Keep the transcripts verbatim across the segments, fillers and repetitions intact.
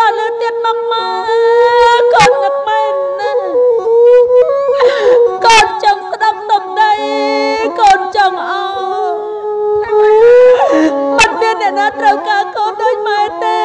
លើទៀតមកមកកូននឹកមែនណាកូនចង់ស្ដាប់តំណែកូនចង់អោមិនមានអ្នកណាត្រូវការកូនដូចម៉ែទេ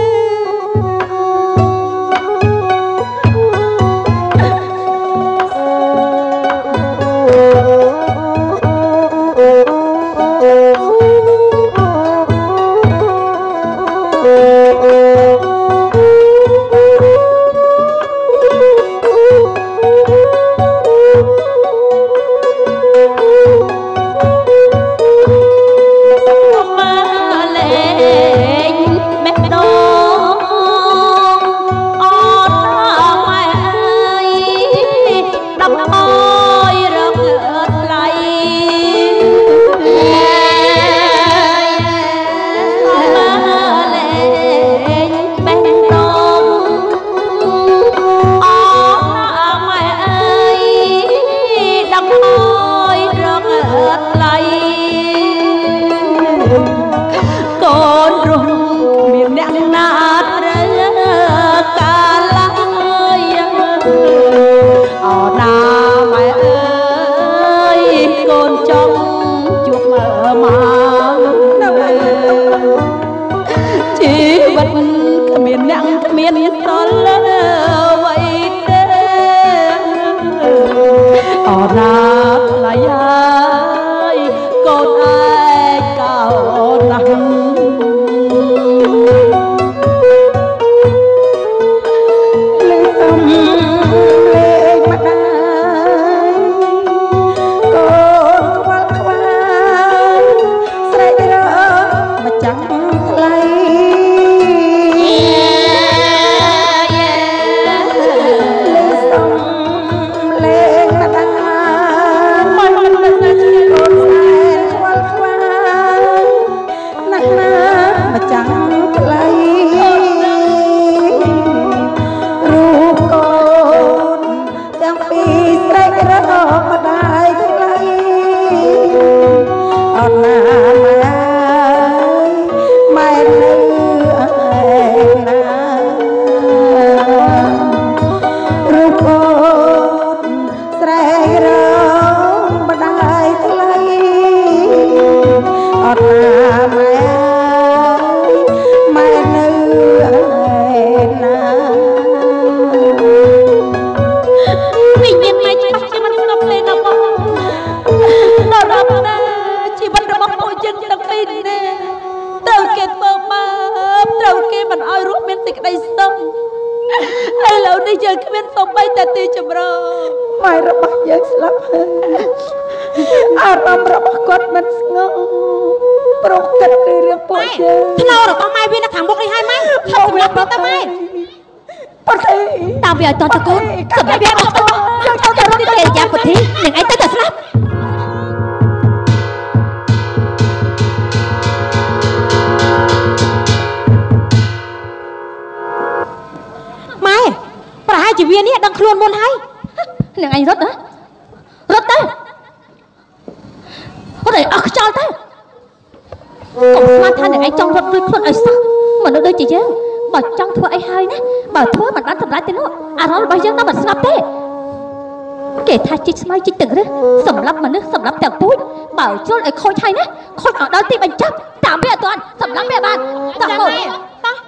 ថាជីកស្មៅជីកទឹកឬសម្រាប់មនុស្សសម្រាប់ទាំងពូជបើជុលឲ្យខូចហើយណាខូចឲ្យដល់ទីបញ្ចប់តាមវាអត់ទាន់សម្រាប់វាបានតោះមកតោះ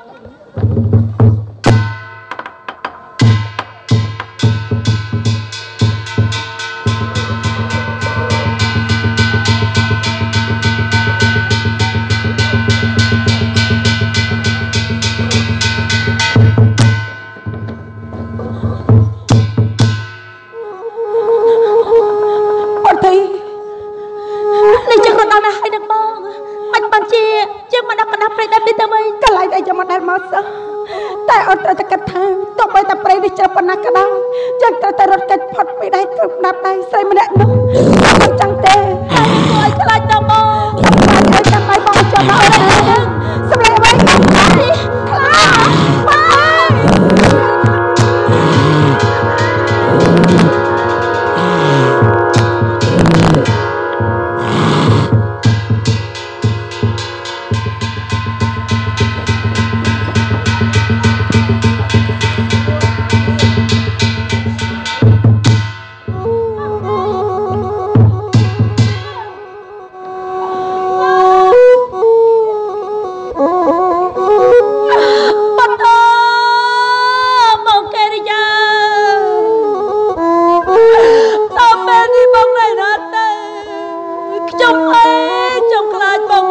តែអត់ត្រូវតែគិតថាទោះបីតែព្រៃនេះច្រើនប៉ុណ្ណាក៏ដោយយើងត្រូវតែរត់គេចផុតពីដៃត្រឹមដាប់ដៃស្រីម្នាក់នោះមិនចឹងទេហើយធ្វើឲ្យខ្លាចដល់មកខ្លាចឲ្យចាំឲ្យបងចាំមកអីហ្នឹងសម្រាប់អ្វីខ្លាចបាយ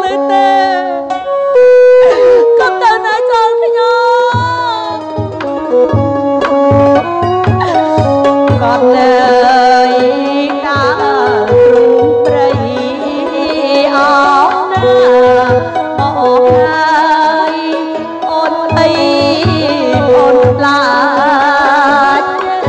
លើទេកុំទៅណាចោលខ្ញុំគាត់លើយដើរទ្រូងព្រៃអោណាអូនអូនអីអូនខ្លាច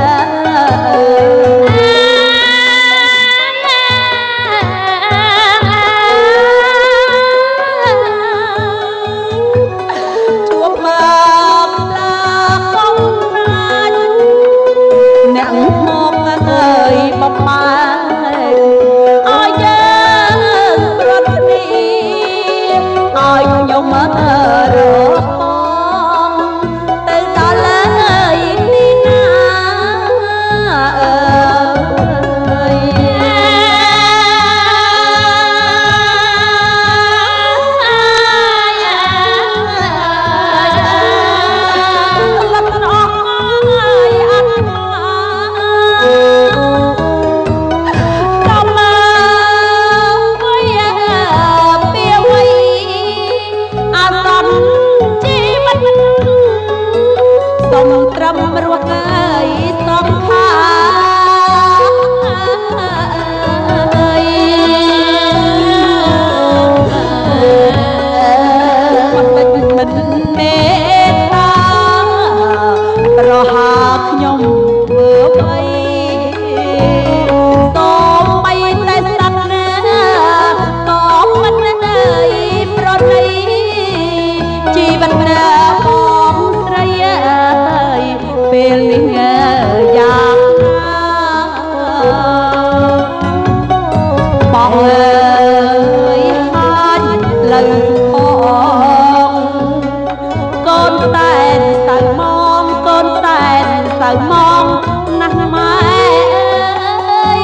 ជួបមកឡាកុំណាចអ្នកមកហើយបំបានឲ្យយើងប្រត់គ្នាឲ្យខ្ញុំមករកទៅដល់លើយនេះណាអើយលំអស់ហើយអត់មកមកវិញពីវិញអត់ដល់ជីវិតសុំត្រឹមរស់ហើយសុំខាមិនមិនមេតាប្រហាខ្ញុំធ្វើអ្វីសូមបីតែស្ដាប់ណាក៏មិននៅប្រណីជីវិតណាបងស្រីអើយពេលនេះយ៉ាងណាបងអើយហាញលើផងកូនតែនសៅមកកូនតែនសៅមកណាស់ម៉ែអើយ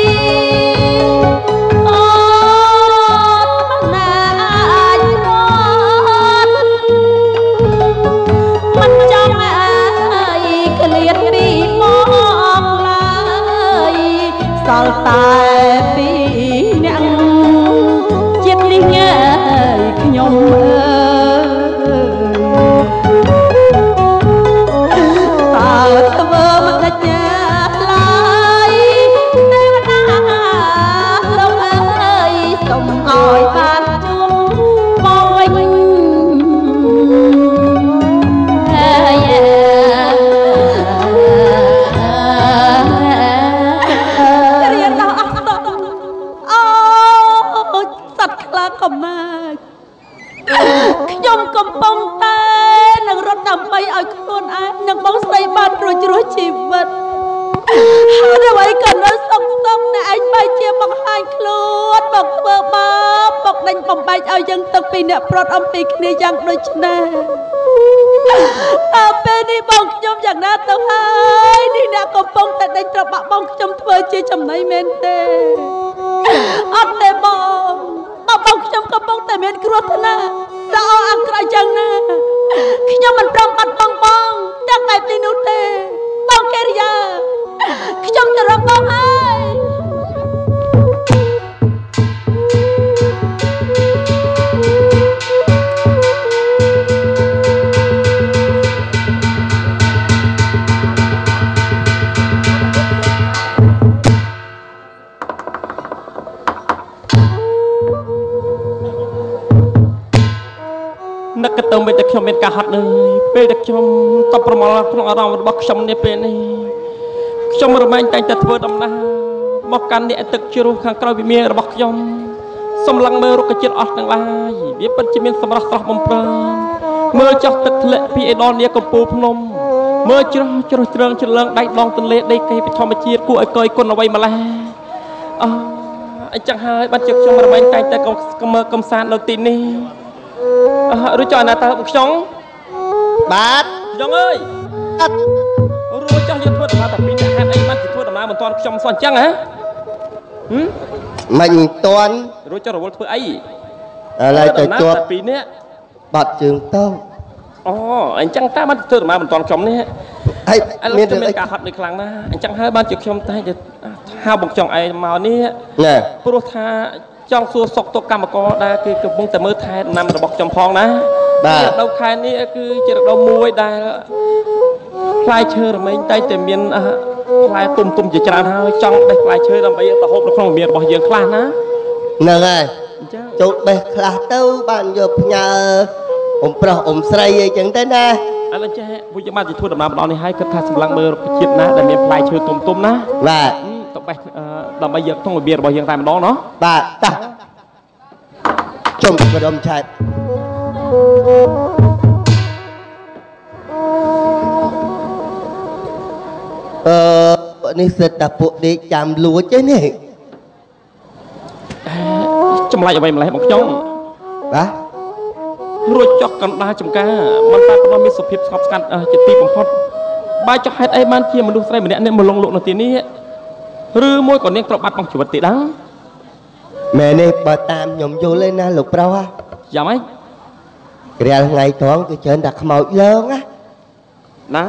អូនមិនអាចរត់មិនចង់អើយក្លៀតពីមកឡើយសល់តែពីអ្នកចិត្តនេះអើយខ្ញុំអើយតើធ្វើមិនដាច់ណាឡើយទេវតាលោកអើយសូមឲ្យបានជួបមកវិញហើយរៀនដល់អស់តអូសត្វខ្លាកំណាចខ្ញុំកំពុងតែនឹងរត់ដើម្បីឲ្យខ្លួនឯងនិងបងស្រីបានរួចរស់ជីវិតហើយអ្វីក៏នៅសុខសុខតែឯងបែរជាបង្ហាញខ្លួនមកធ្វើបាបមកដេញបំបែកឲ្យយើងទឹកពីអ្នកប្រត់អំពីគ្នាយ៉ាងដូចនេះតើពេលនេះបងខ្ញុំយ៉ាងណាទៅហើយនេះអ្នកកំពុងតែដេញត្របាក់បងខ្ញុំធ្វើជាចំណៃមែនទេអត់ទេបងបងខ្ញុំកំពុងតែមានគ្រោះថ្នាក់ដល់អង្ក្រៃយ៉ាងណាខ្ញុំមិនព្រមបាត់បង់បងទាំងបែបនេះនោះទេបងកិរិយាខ្ញុំទៅរកបងហើយនឹកទៅមិនតែខ្ញុំមានការហត់เลยពេលតែខ្ញុំតបប្រមល់ក្នុងអារម្មណ៍របស់ខ្ញុំនេះពេលនេះខ្ញុំរមែងតែងតែធ្វើដំណើរមកកាន់អ្នកទឹកជ្រោះខាងក្រោយវិមានរបស់ខ្ញុំសម្លឹងមើលរុក្ខជាតិអស់ទាំងឡាយវាពិតជាមានសម្រស់ស្រស់បំព្រងមើលចុះទឹកធ្លាក់ពីឯដននាកំពូលភ្នំមើលជ្រោះជ្រោះជ្រងជ្រលងដៃដងទន្លេដីកេពីធម្មជាតិគួរឲ្យកយគុណអ្វីម្ល៉េះអឺអញ្ចឹងហើយបាត់ជិះខ្ញុំរមែងតែងតែមើលកំសាន្តនៅទីនេះរួចចុះណាតើខ្ញុំ បាទខ្ញុំអើយអត់រួចចុះយើងធ្វើដំណើរតែពីរអ្នកហេតុអីបានជាធ្វើដំណើរមិនទាន់ខ្ញុំសោះអញ្ចឹងហ៎ហឹមមិនទាន់រួចចុះរវល់ធ្វើអីឥឡូវទៅជាប់ពីរអ្នកបាត់ជើងទៅអូអញ្ចឹងតើបានធ្វើដំណើរមិនទាន់ខ្ញុំនេះហើយមានមានការហត់នៅខ្លាំងណាស់អញ្ចឹងហើយបានជាខ្ញុំតែហៅបងចង់ឯងមកនេះព្រោះថា trong xua sọc tổ cam có đa cứ cứ bung tầm mưa thay nằm rồi bọc trong phong ná đâu khai ní cứ chỉ được đâu muối đa khai chơi rồi mấy tay tìm miền khai tùm tùm chỉ tràn hơi trong đây khai chơi làm bây giờ hộp nó không miền bỏ giường khai ná nè ơi chụp bè khai tao bạn giờ nhà ông pro ông say chẳng thế nè anh lên chơi vui chơi mà chỉ thua đầm nào đó này hay cất thà sầm lăng mơ chết ná để miền khai chơi tùm tùm ná và tụi bay làm bây giờ không có miền bỏ giường tại mình đó nó bà ta chồng của đồng chạy ờ ini sedap đi chạm lúa chứ nè trong lại vậy mà lại một trong đó rồi cho con đa chồng ca mình ta cóมีสุภาพสอบกันจะตีผมพอดใบจะให้ไอ้มันเชี่ยมันดูใส่เหมือนเนี่ยมันลงหลุดในทีนี้หรือมวยก่อนเนี่ยกระบัดบังจุดติดดังแม่เนี่ยบาตามยมโยเลยนะลูกเปล่าฮะอย่าไหมเรียนไงท้องคือเชิญดักขโมยเลิงá นะ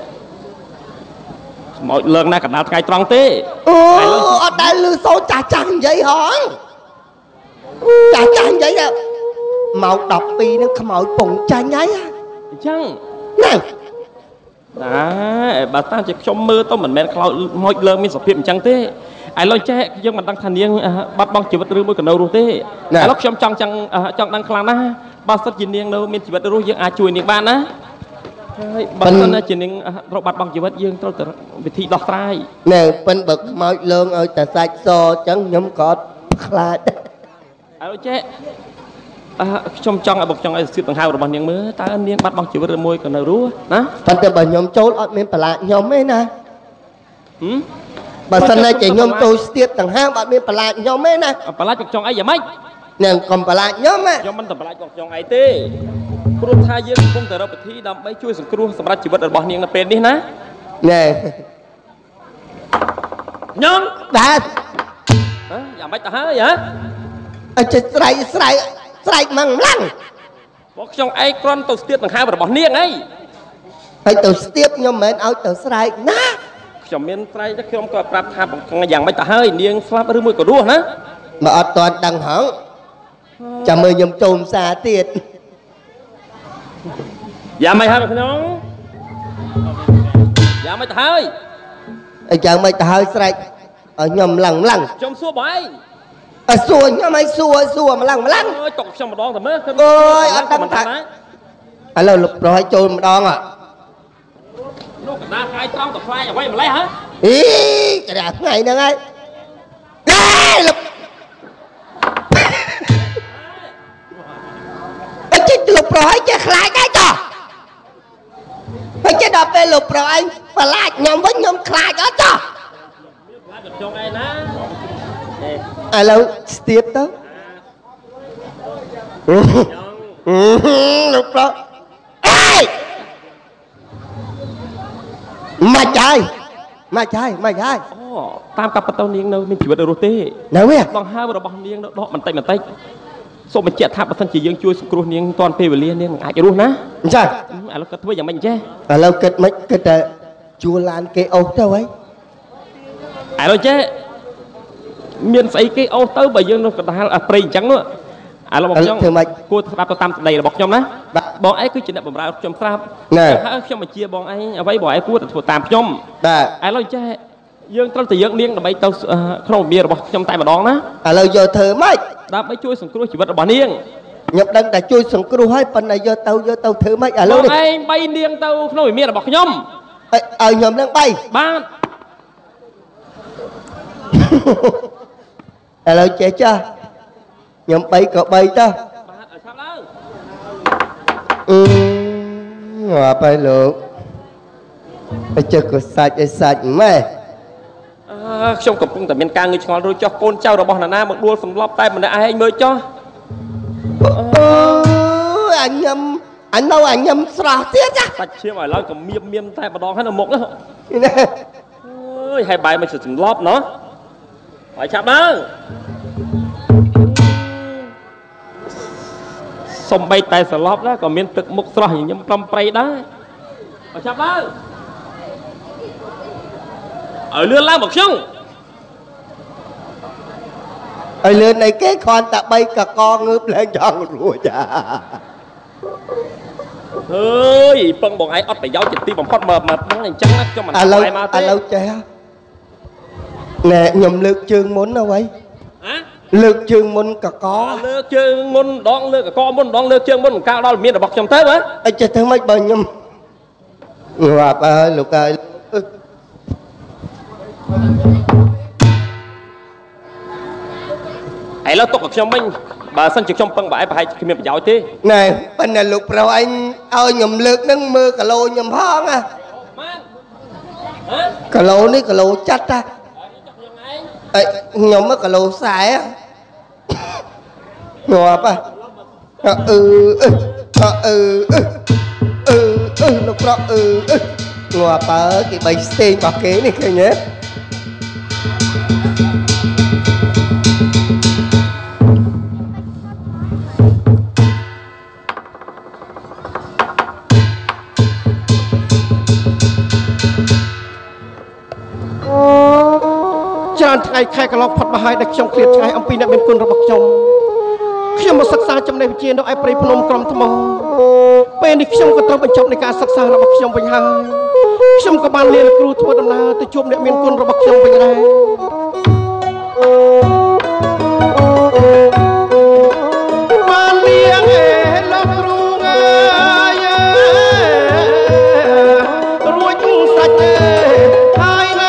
ขโมยเลิงนะกับดาวไกลตรังเต้โอ้ได้ลือโซจ่าจังvậy hảจ่าจังvậy đâu màu đọc pi nóขโมยปุ่งจ่าไงá จังนั่นนะบาตามจะชมมือต้องเหมือนแม่เขาขโมยเลิงมีสุภาพจังเต้ไอ้เราแจ้ยังมันดังทันยังบัดบังชีวิตรู้มือกับเรารู้เต้ไอ้เราชมจังจังจังดังคลางนะบาสัตยินยังเรามีชีวิตรู้ยังอาช่วยในบ้านนะบาสัตนะจีนึงเราบัดบังชีวิตยังต้องแต่วิธีดอกไม้เนี่ยเป็นแบบมาเลิงเอาแต่ใส่โซ่จังยมกอดคลาดไอ้เราแจ้ชมจังไอ้บอกจังไอ้สิบต่างหากเราบังยังมือตาอันนี้บัดบังชีวิตรู้มือกับเรารู้นะตอนแต่บังยมโจลอดเมนปลาหยมไม่นะbà sân này chỉ nhom tôi tiếp tầng hang bạn bên bà lại nhom ấy nè bà lại chọc chong ai vậy mấy nè còn bà lại nhom á nhom mình tập bà lại chọc chong ai tê kêu thay dương không thể đâu bị thi đâm mấy chui sừng kêu sầm ra chỉ vật ở bọn niềng là bền đi ná nè nhom đã dạ mấy ta hả vậy anh chỉ sải sải sải măng lăng bọn chong ai con tôi tiếp tầng hai và bọn niềng ấy hay tôi tiếp nhom mến ao tôi sải ná chồng miền tây chắc không có prap tham bằng dạng mấy ta hơi niềng slap ở mũi của đua ná mà ở toàn đằng hỏng chả mời nhom trôm xa tiệt dạ mày hơi không dạ mấy ta hơi anh chàng mấy ta hơi sải ở nhom lằng lằng trong xua bãi ở xua nhom mấy xua xua mà lằng mà lằng ơi chọc xong mà đón thầm á ôi ở đằng thằng anh là lục rồi trôi mà đón à lúc nào khai trong tập fly quay mà lấy hả ý cái đạp ngày nữa ngay đây lục anh chết lục rồi chết lại cái cho anh chết đạp về lục rồi anh mà lại nhom với nhom lại đó cho alo tiếp đó lục rồi mà trai mà trai mà trai tam cặp tao niềng đâu mình chỉ vật đồ tê đâu biết bằng hai vật bằng niềng đó mình tay mình tay số mình chẹt tháp thân chỉ dương chui sụp cua niềng toàn pê về liên niềng ai cho luôn ná sao à nó kết với dạng mình chứ à lâu kết mấy kết chua lan cây ấu đâu ấy à đâu chứ miền xây cây ấu tới bây giờ nó còn là prey trắng nữa à là bọc nhom cô đạp tao tam đầy là bọc nhom ná bọn ấy cứ chỉ đạp bầm ra trong trap nè khi mà chia bọn ấy vấy bọn ấy cua thuộc tam nhom ai nói chứ dương tao từ dương niêng là bay tao không bia bọc trong tay mà đón ná à lâu giờ thử mấy đạp mấy chui sừng cua chỉ vật bọn niêng nhập đăng đã chui sừng cua hai phần này giờ tao giờ tao thử mấy à lâu đi anh bay niêng tao không bia là bọc nhom ờ nhom đang bay ba à lâu trẻ chưa nhom bay cỡ bay ta ừ ngọt bay lượng bây giờ có sạch hay sạch mày trong cặp cung tại miền Cang người ngon rồi cho con trao rồi bọn là na một đua sầm lóp tay mình đã ai anh mới cho anh nhầm anh đâu anh nhầm sờ tiếc á sạch chia ngoài lâu còn miêm miêm tay mà đòn hết là một đó ơi hai bài mình sử dụng lóp nó phải chạm đó xong bay tay sờ lóp đó còn miền thực một sờ thì nhầm trăm pray đó phải chạm đó ở lươn lao một chung ហើយលឿនអីគេគ្រាន់តែបីកកងើបឡើងចង់រួចចាអើយពឹងបងឯងអត់ប្រយោជន៍ជាទីបំផុតមកមកដឹងអញ្ចឹងណាខ្ញុំមិនស្គាល់មកទេឥឡូវចេះណែខ្ញុំលើកជើងមុនអ្វីហ៎លើកជើងមុនកកលើកជើងមុនដងលើកកមុនដងលើកជើងមុនកាលដល់មានរបស់ខ្ញុំទៅហ៎អីចេះធ្វើម៉េចបើខ្ញុំងាប់ហើយលោកហើយឥឡូវទុកឲ្យខ្ញុំវិញបើសិនជាខ្ញុំពឹងបើឯងប្រហែលគ្មានប្រយោជន៍ទេណែប៉ុន្តែលោកប្រុសអញឲ្យខ្ញុំលើកនឹងមើលគីឡូខ្ញុំផងណាគីឡូនេះគីឡូចាត់តាអីខ្ញុំមកគីឡូខ្សែងាប់ហ៎អឺអឺអឺអឺអឺលោកប្រុសអឺងាប់ហើយគេបីស្ទេងរបស់គេនេះឃើញទេច្រើនថ្ងៃខែកន្លងផុតមកហើយដែលខ្ញុំឃ្លាតឆ្ងាយអំពីអ្នកមានគុណរបស់ខ្ញុំខ្ញុំមកសិក្សាចំណេះវិជ្ជានៅឯព្រៃភ្នំក្រំថ្មពេលនេះខ្ញុំក៏ត្រូវបញ្ចប់នៃការសិក្សារបស់ខ្ញុំវិញហើយខ្ញុំក៏បានលាលោកគ្រូធ្វើដំណើរទៅជួបអ្នកមានគុណរបស់ខ្ញុំវិញដែរបានលៀងអេលោកគ្រូអើយរួចសាច់ទេហើយណា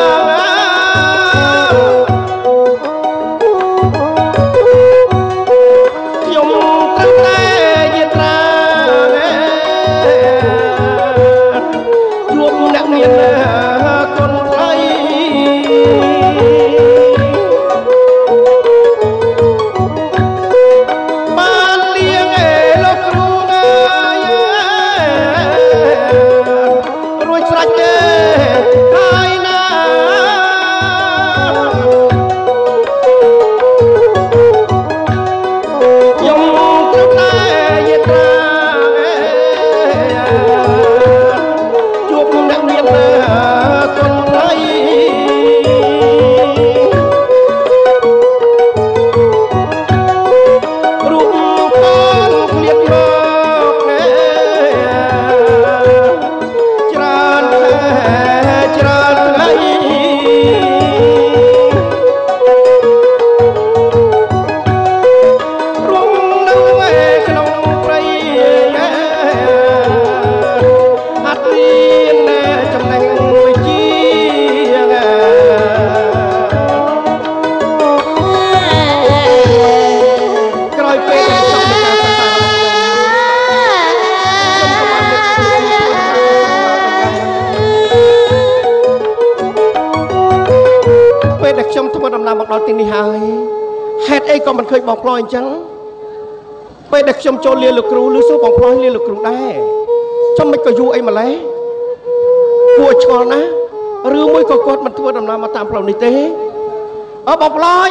ដល់ទីនេះហើយហេតុអីក៏មិនឃើញបងប្លោអញ្ចឹងពេលដែលខ្ញុំចូលលាលោកគ្រូឬសូបងប្លោលាលោកគ្រូដែរចាំមិនក៏យូរអីម្លេះគួរឆ្ងល់ណាស់ឬមួយក៏គាត់មិនធ្វើដំណើរមកតាមផ្លូវនេះទេអើបងប្លោ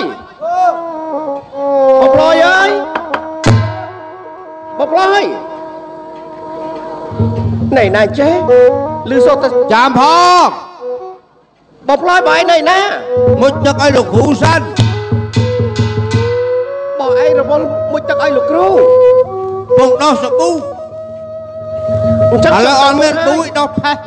បងប្លោអើយបងប្លោណែណាចេះឬសូទៅចាំផងបងប្លោបងឯងណែណាមុជទឹកឲ្យលោកគ្រូសិនបងឯងរវល់មុជទឹកឲ្យលោកគ្រូពងដោះសាប៊ូឥឡូវអត់មានទូចដោះផេះ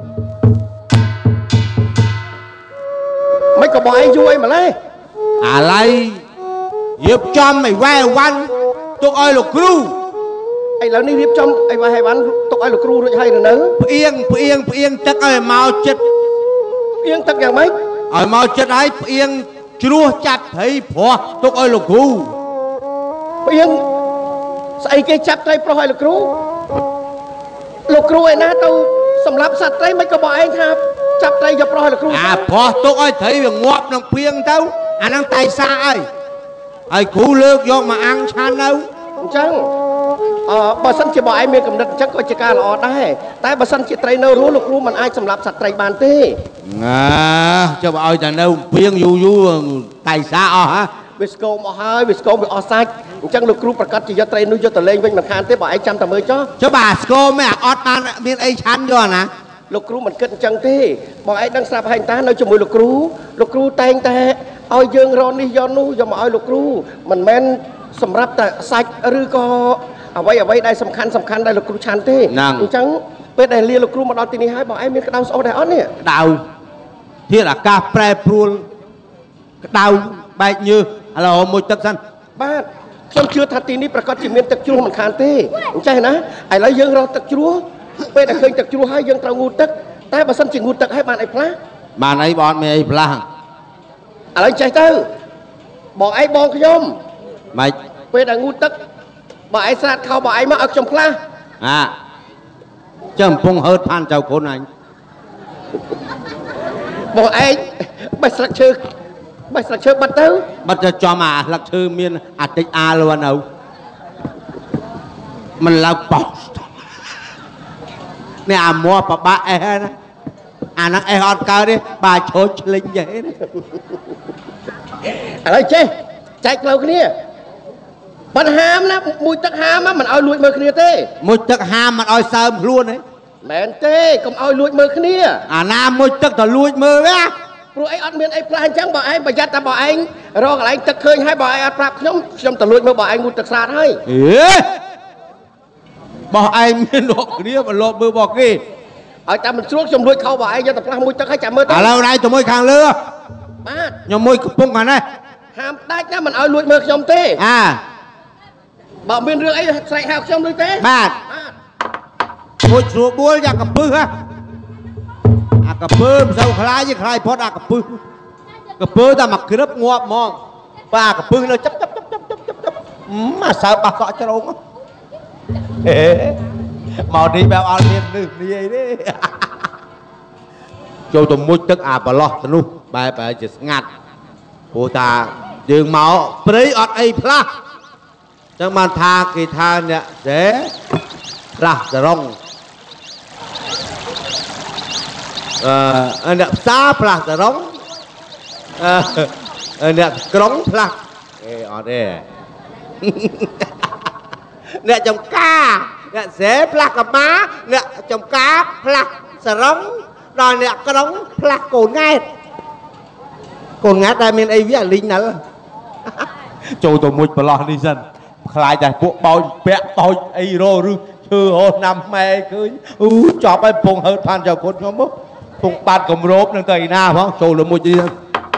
មិនក៏បងឯងយូរអីម្លេះអាឡៃរៀបចំឲ្យវ៉ែវ៉ាន់ទុកឲ្យលោកគ្រូឥឡូវនេះរៀបចំឲ្យវ៉ែវ៉ាន់ទុកឲ្យលោកគ្រូរួចហើយនៅផ្អៀងផ្អៀងផ្អៀងទឹកឲ្យមកចិត្តផ្អៀងទឹកយ៉ាងម៉េចឲ្យមកចិត្តឲ្យផ្អៀងជ្រោះចាប់ត្រីព្រោះទុកឲ្យលោកគ្រូផ្អៀងស្អីគេចាប់ត្រីប្រុសឲ្យលោកគ្រូលោកគ្រូឯណាទៅសម្រាប់សត្វត្រីមិនក៏បងឯងថាចាប់ត្រីយកប្រុសឲ្យលោកគ្រូអាព្រោះទុកឲ្យត្រីវាងាប់នឹងផ្អៀងទៅអាហ្នឹងតែសាអើយហើយគ្រូលើកយកមកអាំងឆាននៅអញ្ចឹងអឺបើសិនជាបងឯងមានកំណត់អញ្ចឹងក៏ជាការល្អដែរតែបើសិនជាត្រីនៅរស់លោកគ្រូមិនអាចសម្លាប់សត្វត្រីបានទេណាចុះឲ្យតែនៅផ្អៀងយូរយូរតែសាអស់ហ៎វាស្គមអស់ហើយវាស្គមវាអស់សាច់អញ្ចឹងលោកគ្រូប្រកាសជាយកត្រីនោះយកទៅលេងវិញមិនខានទេបើឯងចាំតែមើលចុះចុះបាទស្គមឯងអត់បានមានអីឆាន់យកណាលោកគ្រូមិនគិតអញ្ចឹងទេបងឯងដឹងស្រាប់ហើយតានៅជាមួយលោកគ្រូលោកគ្រូតែងតែឲ្យយើងរកនេះយកនោះយកមកឲ្យលោកគ្រូមិនមែនសម្រាប់តែសាច់ឬក៏អ្វីអ្វីដែលសំខាន់សំខាន់ដែលលោកគ្រូឆាន់ទេអញ្ចឹងពេលដែលលាលោកគ្រូមកដល់ទីនេះហើយបងឯងមានក្តៅស្អុះដែរអត់នេះក្តៅធាតុអាកាសប្រែប្រួលក្តៅបែកញើសឥឡូវមួយទឹកសិនបាទខ្ញុំជឿថាទីនេះប្រកាសជាមានទឹកជ្រោះមិនខានទេអញ្ចឹងណាឥឡូវយើងរកទឹកជ្រោះពេលដែលឃើញទឹកជ្រោះហើយយើងត្រូវងូតទឹកតែបើសិនជាងូតទឹកហើយបានអីផ្លាស់បានអីបងអត់មានអីផ្លាស់ឥឡូវចេះទៅបងឯងបងខ្ញុំម៉េចពេលដែលងូតទឹកបងឯងស្រាតខោបងឯងមកឲ្យខ្ញុំផ្លាស់អាចាំកំពុងហឺតផានចៅគុណអញបងឯងបេះស្លឹកឈើបេះស្លឹកឈើបាត់ទៅបាត់ទៅចំអាស្លឹកឈើមានអាតិចអាលវនៅមិនឡើងបោះនេះអាមួបបាក់អេះណាអាហ្នឹងអេះអត់កើតទេបាឈោចឆ្លេញទេឥឡូវចេះចែកផ្លូវគ្នាបញ្ហាណាមួយទឹកហាមមិនឲ្យលួចមើលគ្នាទេមួយទឹកហាមមិនឲ្យសើមខ្លួនទេមែនទេកុំឲ្យលួចមើលគ្នាអាណាមួយទឹកទៅលួចមើលណាព្រោះអីអត់មានអីផ្លាស់អញ្ចឹងបងឯងប្រយ័ត្នតែបងឯងរកកន្លែងទឹកឃើញហើយបងឯងអត់ប្រាប់ខ្ញុំខ្ញុំទៅលួចមើលបងឯងងូតទឹកស្រាតហើយអេបងឯងមានរកគ្នាមកលបមើលបងគេឲ្យតែមិនស្រួលខ្ញុំលួចខោបងឯងយកទៅផ្លាស់មួយទឹកហើយចាំមើលទៅឥឡូវណៃទៅមួយខាងលើបាទខ្ញុំមួយកំពុងខាងនេះហាមដាច់ណាមិនឲ្យលួចមើលខ្ញុំទេអាបើមានរឿងអីស្រែកហៅខ្ញុំឬទេបាទមួយស្រួលបួលយ៉ាងកំពឹសហ៎អាកំពើមិនសូវខ្លាយទេខ្លាយផុតអាកំពឹសកំពើតែមកក្រឹបងាប់ហ្មងបាទអាកំពឹសនៅចាប់ចាប់ចាប់ចាប់ចាប់ចាប់មកសើបោះកក់ជ្រងមកនេះបែបអត់មាននឹកនេះអីទេចូលទៅមុជទឹកអាប្រឡោះទៅនោះបែបជាស្ងាត់ព្រោះតាយើងមកព្រៃអត់អីផ្លាស់ចឹងបានថាគេថាអ្នកសេផ្លាស់សរងអឺអ្នកផ្សារផ្លាស់សរងអឺអ្នកក្រុងផ្លាស់អេអត់ទេអ្នកចំការអ្នកសេផ្លាស់កម៉ាអ្នកចំការផ្លាស់សរងដល់អ្នកក្រុងផ្លាស់កូនង៉ែតកូនង៉ែតដែលមានអីវាលីងណាល់ចូលទៅមួយប្រឡោះនេះសិនខ្លាចតែពួកបោចពាក់តូចអីរោឬឈើហោណាំម៉ែឃើញអ៊ូចប់ហើយពងហើតផានចៅគុណខ្ញុំមកពងបាត់គម្របនឹងទៅឯណាផងចូលទៅមួយទៀត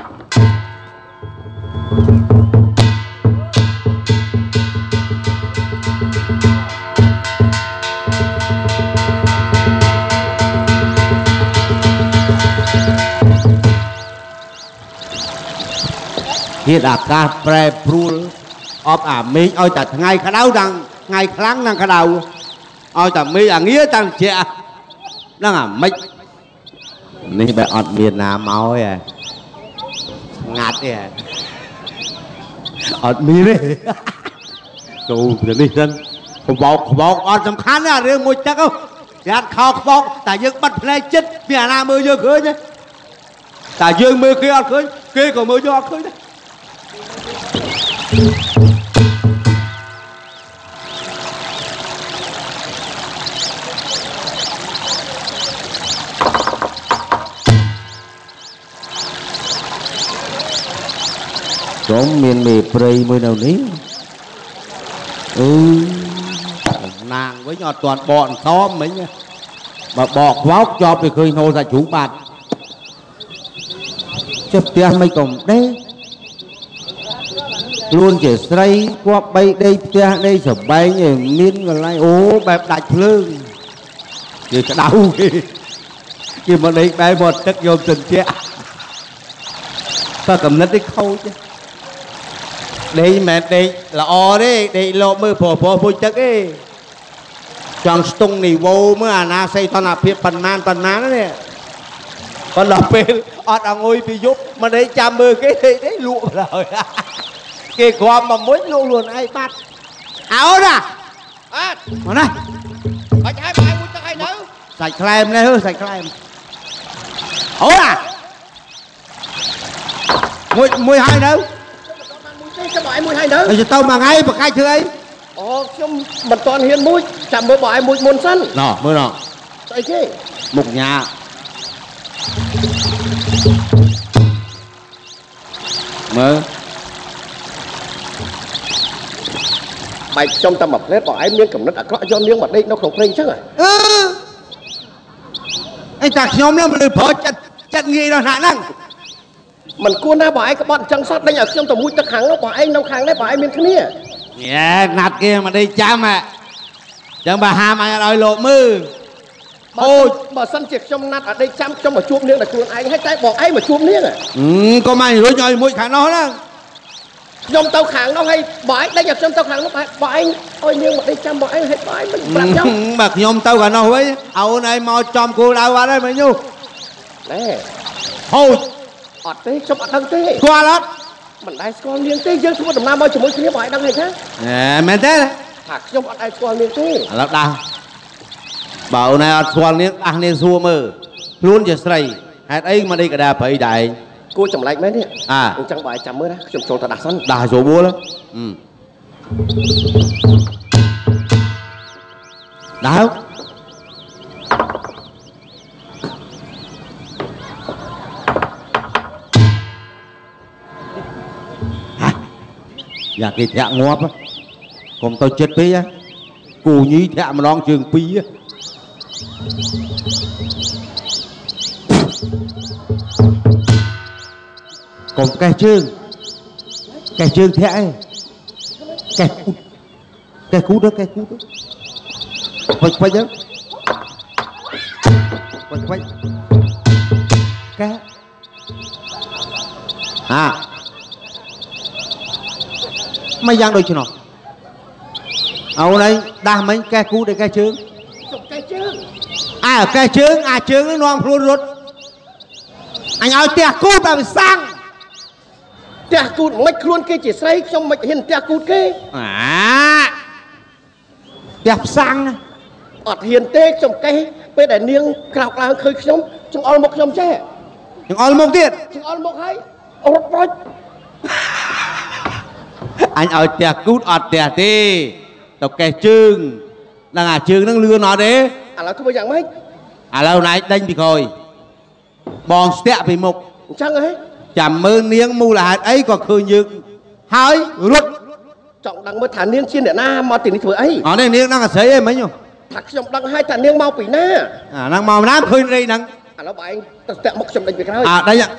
ធាតុអាកាសប្រែប្រួលអបអាមេឃឲ្យតែថ្ងៃក្តៅទាំងថ្ងៃខ្លាំងទាំងក្តៅឲ្យតែមេឃអាងារទាំងជ្រះហ្នឹងអាម៉េចនេះបែរអត់មានណាមកទេស្ងាត់ទេអត់មានទេចូលទៅនេះសិនក្បោកក្បោកអត់សំខាន់ទេរឿងមួយទឹកយ៉ាត់ខោក្បោកតែយើងបិទភ្នែកចិត្តមានអាណាមើលយើងឃើញទេតែយើងមើលគេអត់ឃើញគេក៏មើលយើងអត់ឃើញដែរខ្ញុំមានមេព្រៃមួយនៅនេះអឺណាងវិញអត់ទាន់បកអន្សមមិញបើបកខ្វោកជាប់ទៅឃើញហូរសាច់ជ្រូកបាត់ចិត្តផ្ទះមិនក៏ដែរខ្លួនជាស្រីគប់បីដេកផ្ទះដេកសបែងមានកន្លែងអូបែបដាច់ភ្លើងគេក្តៅគេគេមកដេកបែបមកទឹកយកទន្ទាក់តែកំណត់នេះខូចដេកមិនដេកល្អទេដេកលោកមើលព្រោះព្រោះពុជទឹកទេចង់ស្ទង់នីវ៉ូមើលអាណាសីធនភាពប៉ុន្មានប៉ុន្មាននេះប៉ុន្តែពេលអត់អង្គុយពីយប់មកដេកចាំមើលគេដេកទេលក់ហើយគេគ្រាន់មកមួយលក់ខ្លួនឯងបាត់អោណាអត់មកណាបាច់ឲ្យបាយមួយទឹកឲ្យនៅសាច់ខ្លែមនេះសាច់ខ្លែមអូណាមួយមួយឲ្យនៅមួយទេចាំបាយមួយឲ្យនៅទៅទៅមួយថ្ងៃប្រកាច់ធ្វើអីអូខ្ញុំមិនតន់ហ៊ានមួយចាំមើលបាយមួយមុនសិនណោះមើលណោះស្អីគេមុខញ៉ា mơ bài trong tâm mập lết bỏ ai miếng cầm nứt à có do miếng mặt đây nó không lên chắc à ừ anh chặt nhóm nó mình bỏ chặt chặt nghi nó hạ năng mình cua na bỏ ai các bọn trăng sót đây ở trong tầm mũi tắc kháng nó bỏ ai nấu kháng đấy bỏ ai miếng thế này dạ nạt kia mà đi chăm à chẳng bà ham ai đòi lộ mư ôi bà sân triệt trong nát ở đây chăm trong mà chuông miếng là chuông anh hay trái bỏ ai mà chuông miếng à ừ có mày rối nhoi mũi khả nó đó dòng tàu kháng nó hay bỏ ai đây ở trong tàu kháng nó phải bỏ anh ôi miếng mà đây chăm bỏ ai hay bỏ ai mình làm nhau bạc nhôm tàu khả nó với ầu này mò chom cô đau qua đây mày nhu nè thôi ọt thế trong ọt đăng thế qua lắm mình đây con miếng thế dân không có đầm nam bao chỉ mỗi kia bỏ ai đăng này chứ nè mẹ thế này hạt trong ọt ai con miếng thế lắm đau bảo này ọt xoan miếng ăn nên xua mơ luôn giờ say hạt ấy mà đi cả đà phải đại cô chồng lạnh mấy nè à chẳng bài chấm mới đó chồng chồng ta đặt sẵn đà số búa lắm ừ đau hả dạ cái thẹn ngóp á còn tôi chết tí á cù nhí thẹn mà non trường pi á còn cái chương cái chương thế ấy cái cút cái cút đó cái cút đó quay quay nhớ quay quay cái à mày giang đôi chưa nào ở đây đa mấy cái cút để cái chương cái chương à cái chương à chương nó non luôn rút anh ơi tia cút ta phải sang tia cút mạch luôn kia chỉ say trong mạch hình tia cút kia à đẹp sang ọt hiền tê trong cây bây để niêng cào cào khơi trong trong ol mộc trong che trong ol mộc tiệt trong ol mộc hay ol mộc anh ơi tia cút ọt tia tê tao kè chương đang à chương đang lừa nó đấy à là không bao giờ mấy à lâu nay đánh thì coi bòn step bị mục chăng ấy chạm mơ niếng mu là hạt ấy còn khơi nhựng hơi rút trọng đăng mới thả niêng chiên để na mà tỉnh thừa ấy ở đây niếng đang là sấy em mấy nhung thật trọng đăng hai thả niêng mau quỷ na à đang màu nám khơi đây nắng à nó bạn tao tẹo mốc trong đánh việc thôi à đây ạ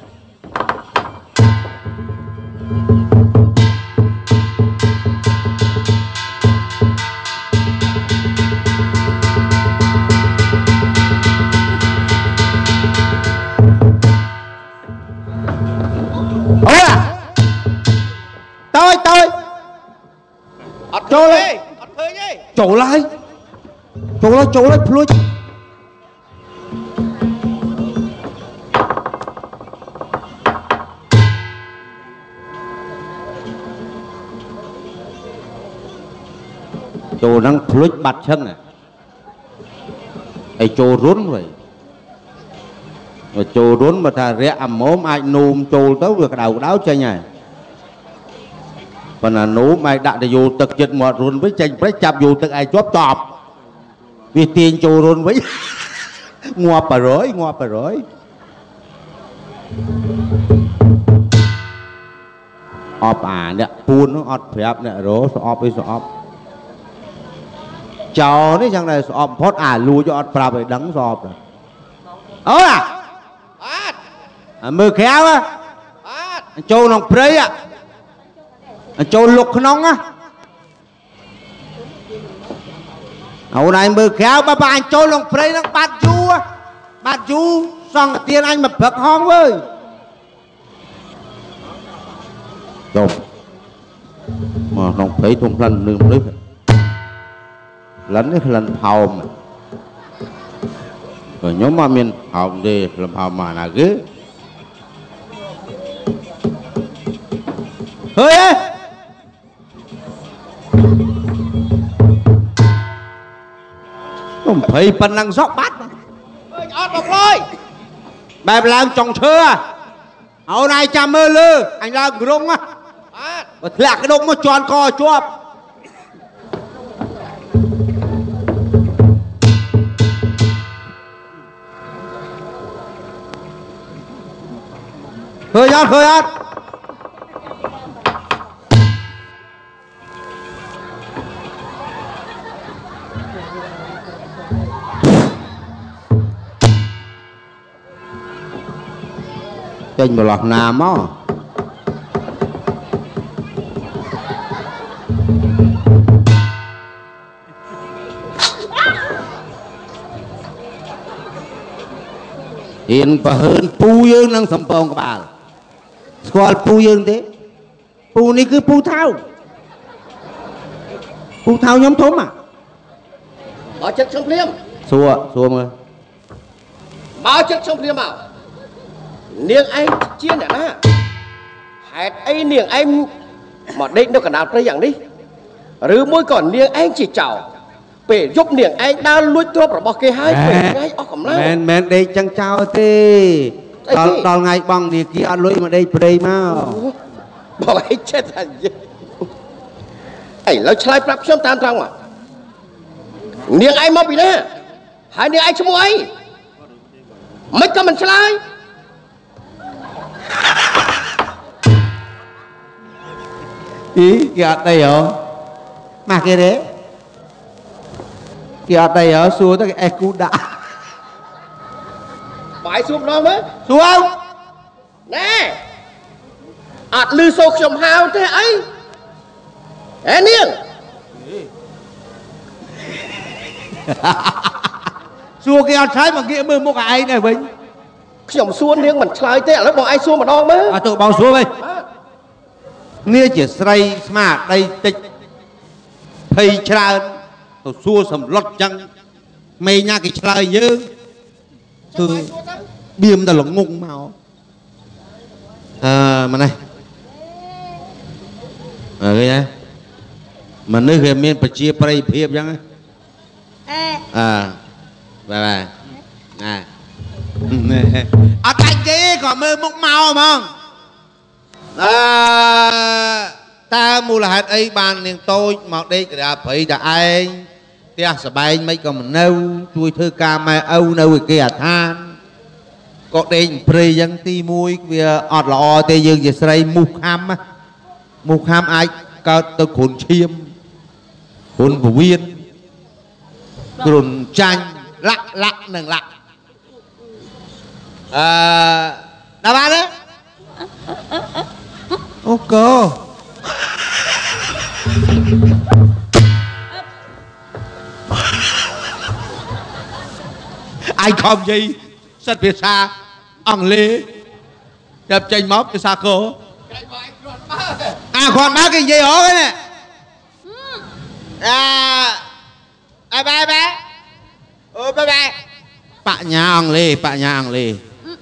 ôi à tôi tôi chỗ lại chỗ lại chỗ lại chỗ lại plui chỗ đang plui bật chân này ai chỗ rốn vậy chỗ rốn mà thà rẽ ẩm mốm ai nùm chỗ tới việc đầu đáo chơi nhỉ còn là nú mày đã để dù thực dịch một rốn với tranh với chạp dù thực ai chóp tọp vì tiền chỗ rốn với ngoa bà rối ngoa bà rối ọp à nè phun nó ọt phép nè rố sọ ọp với sọ ọp cháu đấy chẳng này sọ ọp phót à lùi cho ọt phà phải đắng sọ ọp rồi ôi à à mơ khéo á châu nòng prey á châu lục nóng á hôm nay mơ khéo ba ba anh châu nòng prey nó bát chú á bát chú xong tiền anh mà phật hong ơi châu mà nòng prey thùng lần nương đấy lấn cái lần hào mà rồi nhóm mà mình hào đi làm hào mà là ghế hơi ấy không phải phần năng rót bát ơi ọt một lôi bài làm trồng thưa hôm nay chăm mơ lư anh ra rung á và lạc cái đông nó tròn co chuột hơi ọt hơi ọt ចេញបលោះណាមកហ៊ានប្រហើនពូយើងនឹងសំពងក្បាលស្គាល់ពូយើងទេពូនេះគឺពូថៅពូថៅខ្ញុំធំอ่ะបើចិត្តខ្ញុំភ្លាមសួរសួរមើលបើចិត្តខ្ញុំភ្លាមមកនាងឯងជាអ្នកណាហេតុអីនាងឯងមកដេកនៅកណ្ដាលព្រៃយ៉ាងនេះឬមួយក៏នាងឯងជាចោរពេលយប់នាងឯងដើរលួចទ្រព្យរបស់គេហើយពេលថ្ងៃអស់កម្លាំងមែនមែនដេកចឹងចោលទេដល់ដល់ថ្ងៃបងនាគីអត់លុយមកដេកព្រៃមកបងឯងចេះតែនិយាយអីឥឡូវឆ្លើយប្រាប់ខ្ញុំតាមត្រង់មកនាងឯងមកពីណាហើយនាងឯងឈ្មោះអីមិនក៏មិនឆ្លើយអីគេអត់ដីហ៎មកគេទេគេអត់ដីហ៎សួរទៅគេអេសគូដាក់បាយសួរម្ដងមើលសួរណែអត់លឺសូរខ្ញុំហៅទេអីហេនាងសួរគេអត់ឆ្លើយមកគេមើលមុខឯងដែរវិញខ្ញុំសួរនាងមិនឆ្លើយទេឥឡូវបងឯងសួរម្ដងមើលអត់ទៅបងសួរវិញនេះជាស្រីស្មារតីតិចភ័យច្រើនទៅសួរសម្លុតចឹងមេញ៉ាគេឆ្លើយយើងគឺបៀមតែល្ងងមកអឺម៉ណេះអើយណាមនុស្សគេមានប្រជាប្រិយភាពចឹងអឺអើបាទបាទណាអត់ដាច់ទេក៏មើលមុខមកហ្មងអឺតើមូលហេតុអីបាននាងតូចមកដេកកណ្ដាលព្រៃតែឯងផ្ទះសបែងមិនក៏មិននៅជួយធ្វើការម៉ែឪនៅឯគេអាឋានក៏ដេកព្រៃយ៉ាងទីមួយវាអត់ល្អទេយើងជាស្រីមូសខាំមូសខាំអាចកើតទៅគ្រុនឈាមគ្រុនពវៀនគ្រុនចាញ់លាក់លាក់និងលាក់អឺដល់បានទេអូកូអាយខំនិយាយសិតភាសាអង់គ្លេសចាប់ចេញមកភាសាកូអាគ្រាន់បើគេនិយាយអស់ហ្នឹងអឺអើបែបែអូបែបែបញ្ញាអង់គ្លេសបញ្ញាអង់គ្លេស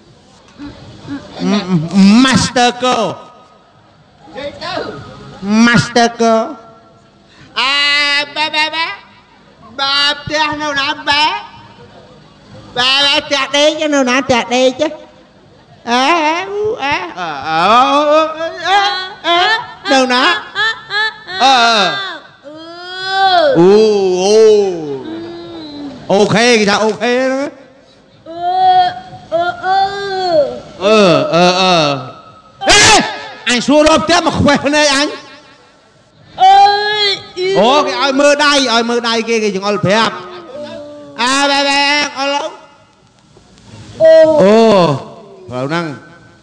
Master Go Master Go អើបែបែបែបែផ្ទះនៅណាបែបែបែផ្ទះដេកនៅណាផ្ទះដេកអើអើអើនៅណាអឺអូអូអូខេគេថាអូខេហ្នឹងអឺអឺអឺអេអញសួររកផ្ទះមកខ្វេះភ្នែកអញអើយអូគេឲ្យមើលដៃឲ្យមើលដៃគេគេចង្អុលប្រាប់អើបែបែអល់អូអូផ្លូវហ្នឹង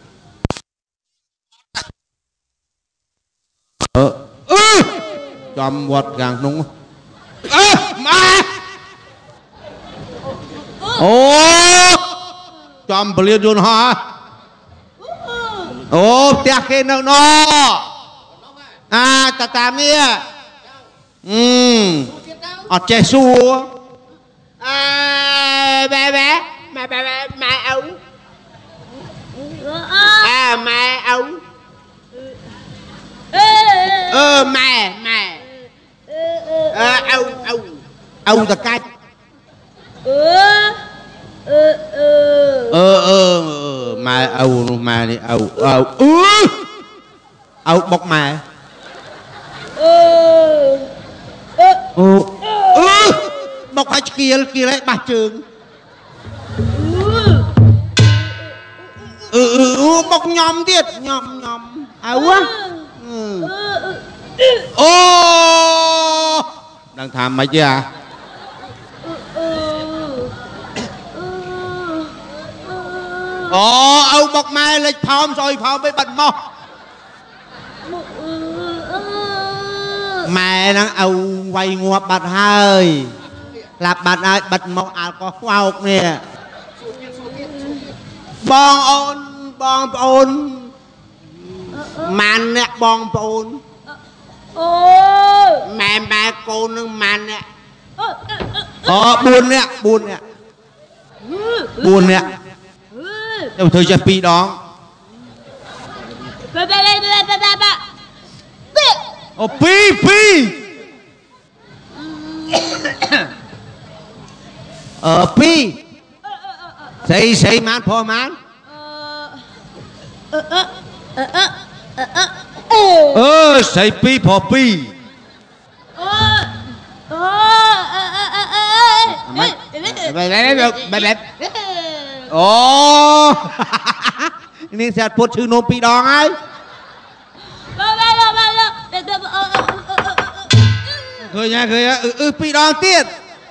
អឺអឺចំវត្តខាងក្នុងអឺម៉ាអូចំពលានយន្តហោះអូផ្ទះគេនៅណអាតាតាមនេះអឺអត់ចេះសួរអើបែបែម៉ែបែបែម៉ែឪអើម៉ែឪអឺម៉ែម៉ែអើឪឪឪតកាច់អឺអឺអឺអឺម៉ែឪនោះម៉ែនេះឪឪអឺឪបុកម៉ែអឺអូអឺបុកឲ្យឆ្កៀលគៀលឲ្យបាសជើងអឺអឺបុកញ៉ំទៀតញ៉ំញ៉ំឪអូដឹងថាមិនទេអាអូឪបុកម៉ែលេចផោមស្អុយផោមទៅបាត់មកម៉ែហ្នឹងឪវាយងាប់បាត់ហើយឡាប់បាត់ហើយបាត់មកអាល់កុះខ្វោកនេះបងអូនបងប្អូនម៉ានអ្នកបងប្អូនអូម៉ែម៉ែកូននឹងម៉ានអ្នកអូបួនអ្នកបួនអ្នកបួនអ្នកទៅធ្វើចេះពីរដងអូពីរពីរអឺពីរស្អីស្អីម៉ានផោះម៉ានអឺស្អីពីរផោះពីរអូនេះស្អាតពុតឈឺនោមពីរដងហើយឃើញឃើញអឺពីរដងទៀត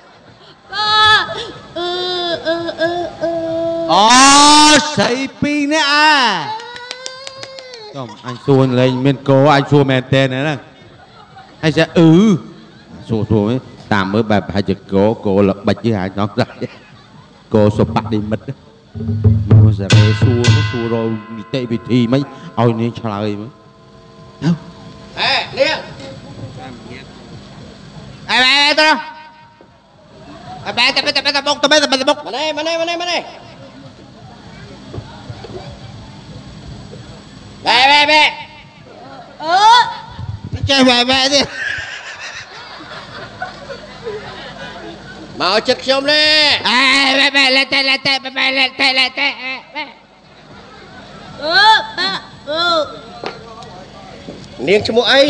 អូស្អីពីរនេះអាចំអញសួរលេងមានកោអញសួរមែនតើហ្នឹងអញsẽអឺសួរសួរតាមមើលបែបប្រហែលជាកោកោល្បិចទេអាចនោះដែរកោសុបដិមិត្តមកសារេសួរសួររនីតិវិធីមិនឲ្យនាងឆ្លើយមើលអេនាងអេបែទៅអេបែទៅទៅទៅបុកទៅទៅបុកមកនេះមកនេះមកនេះមកនេះបែបែបែអូចេះបែបែទេមកចិត្តខ្ញុំនេះអេបែបែលេតែលេតែបែបែលេតែលេតែបែអូបាអូនាងឈ្មោះអី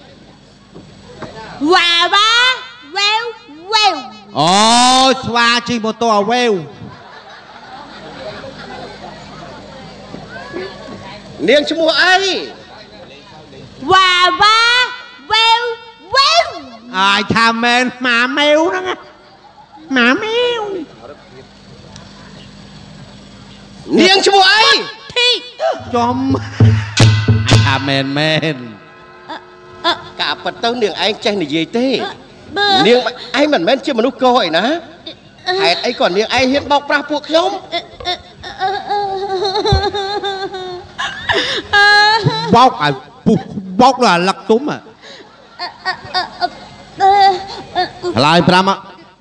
វ៉ាវ៉ាវ៉ាវវ៉ាវអូស្វាជិះម៉ូតូអាវ៉ាវនាងឈ្មោះអីវ៉ាវ៉ាវ៉ាវវ៉ាវអាយថាមែនម៉ាម៉ែវហ្នឹងម៉ាម៉ែវនាងឈ្មោះអីធីចំអាយថាមែនមែនកាពិតទៅនាងឯងចេះនិយាយទេនាងឯងមិនមែនជាមនុស្សកោអីណាហេតុអីក៏នាងឯងហ៊ានបោកប្រាស់ពួកខ្ញុំបោកឲ្យពុះបោកដល់អាលឹកទុំឆ្លើយប្រាំហេតុ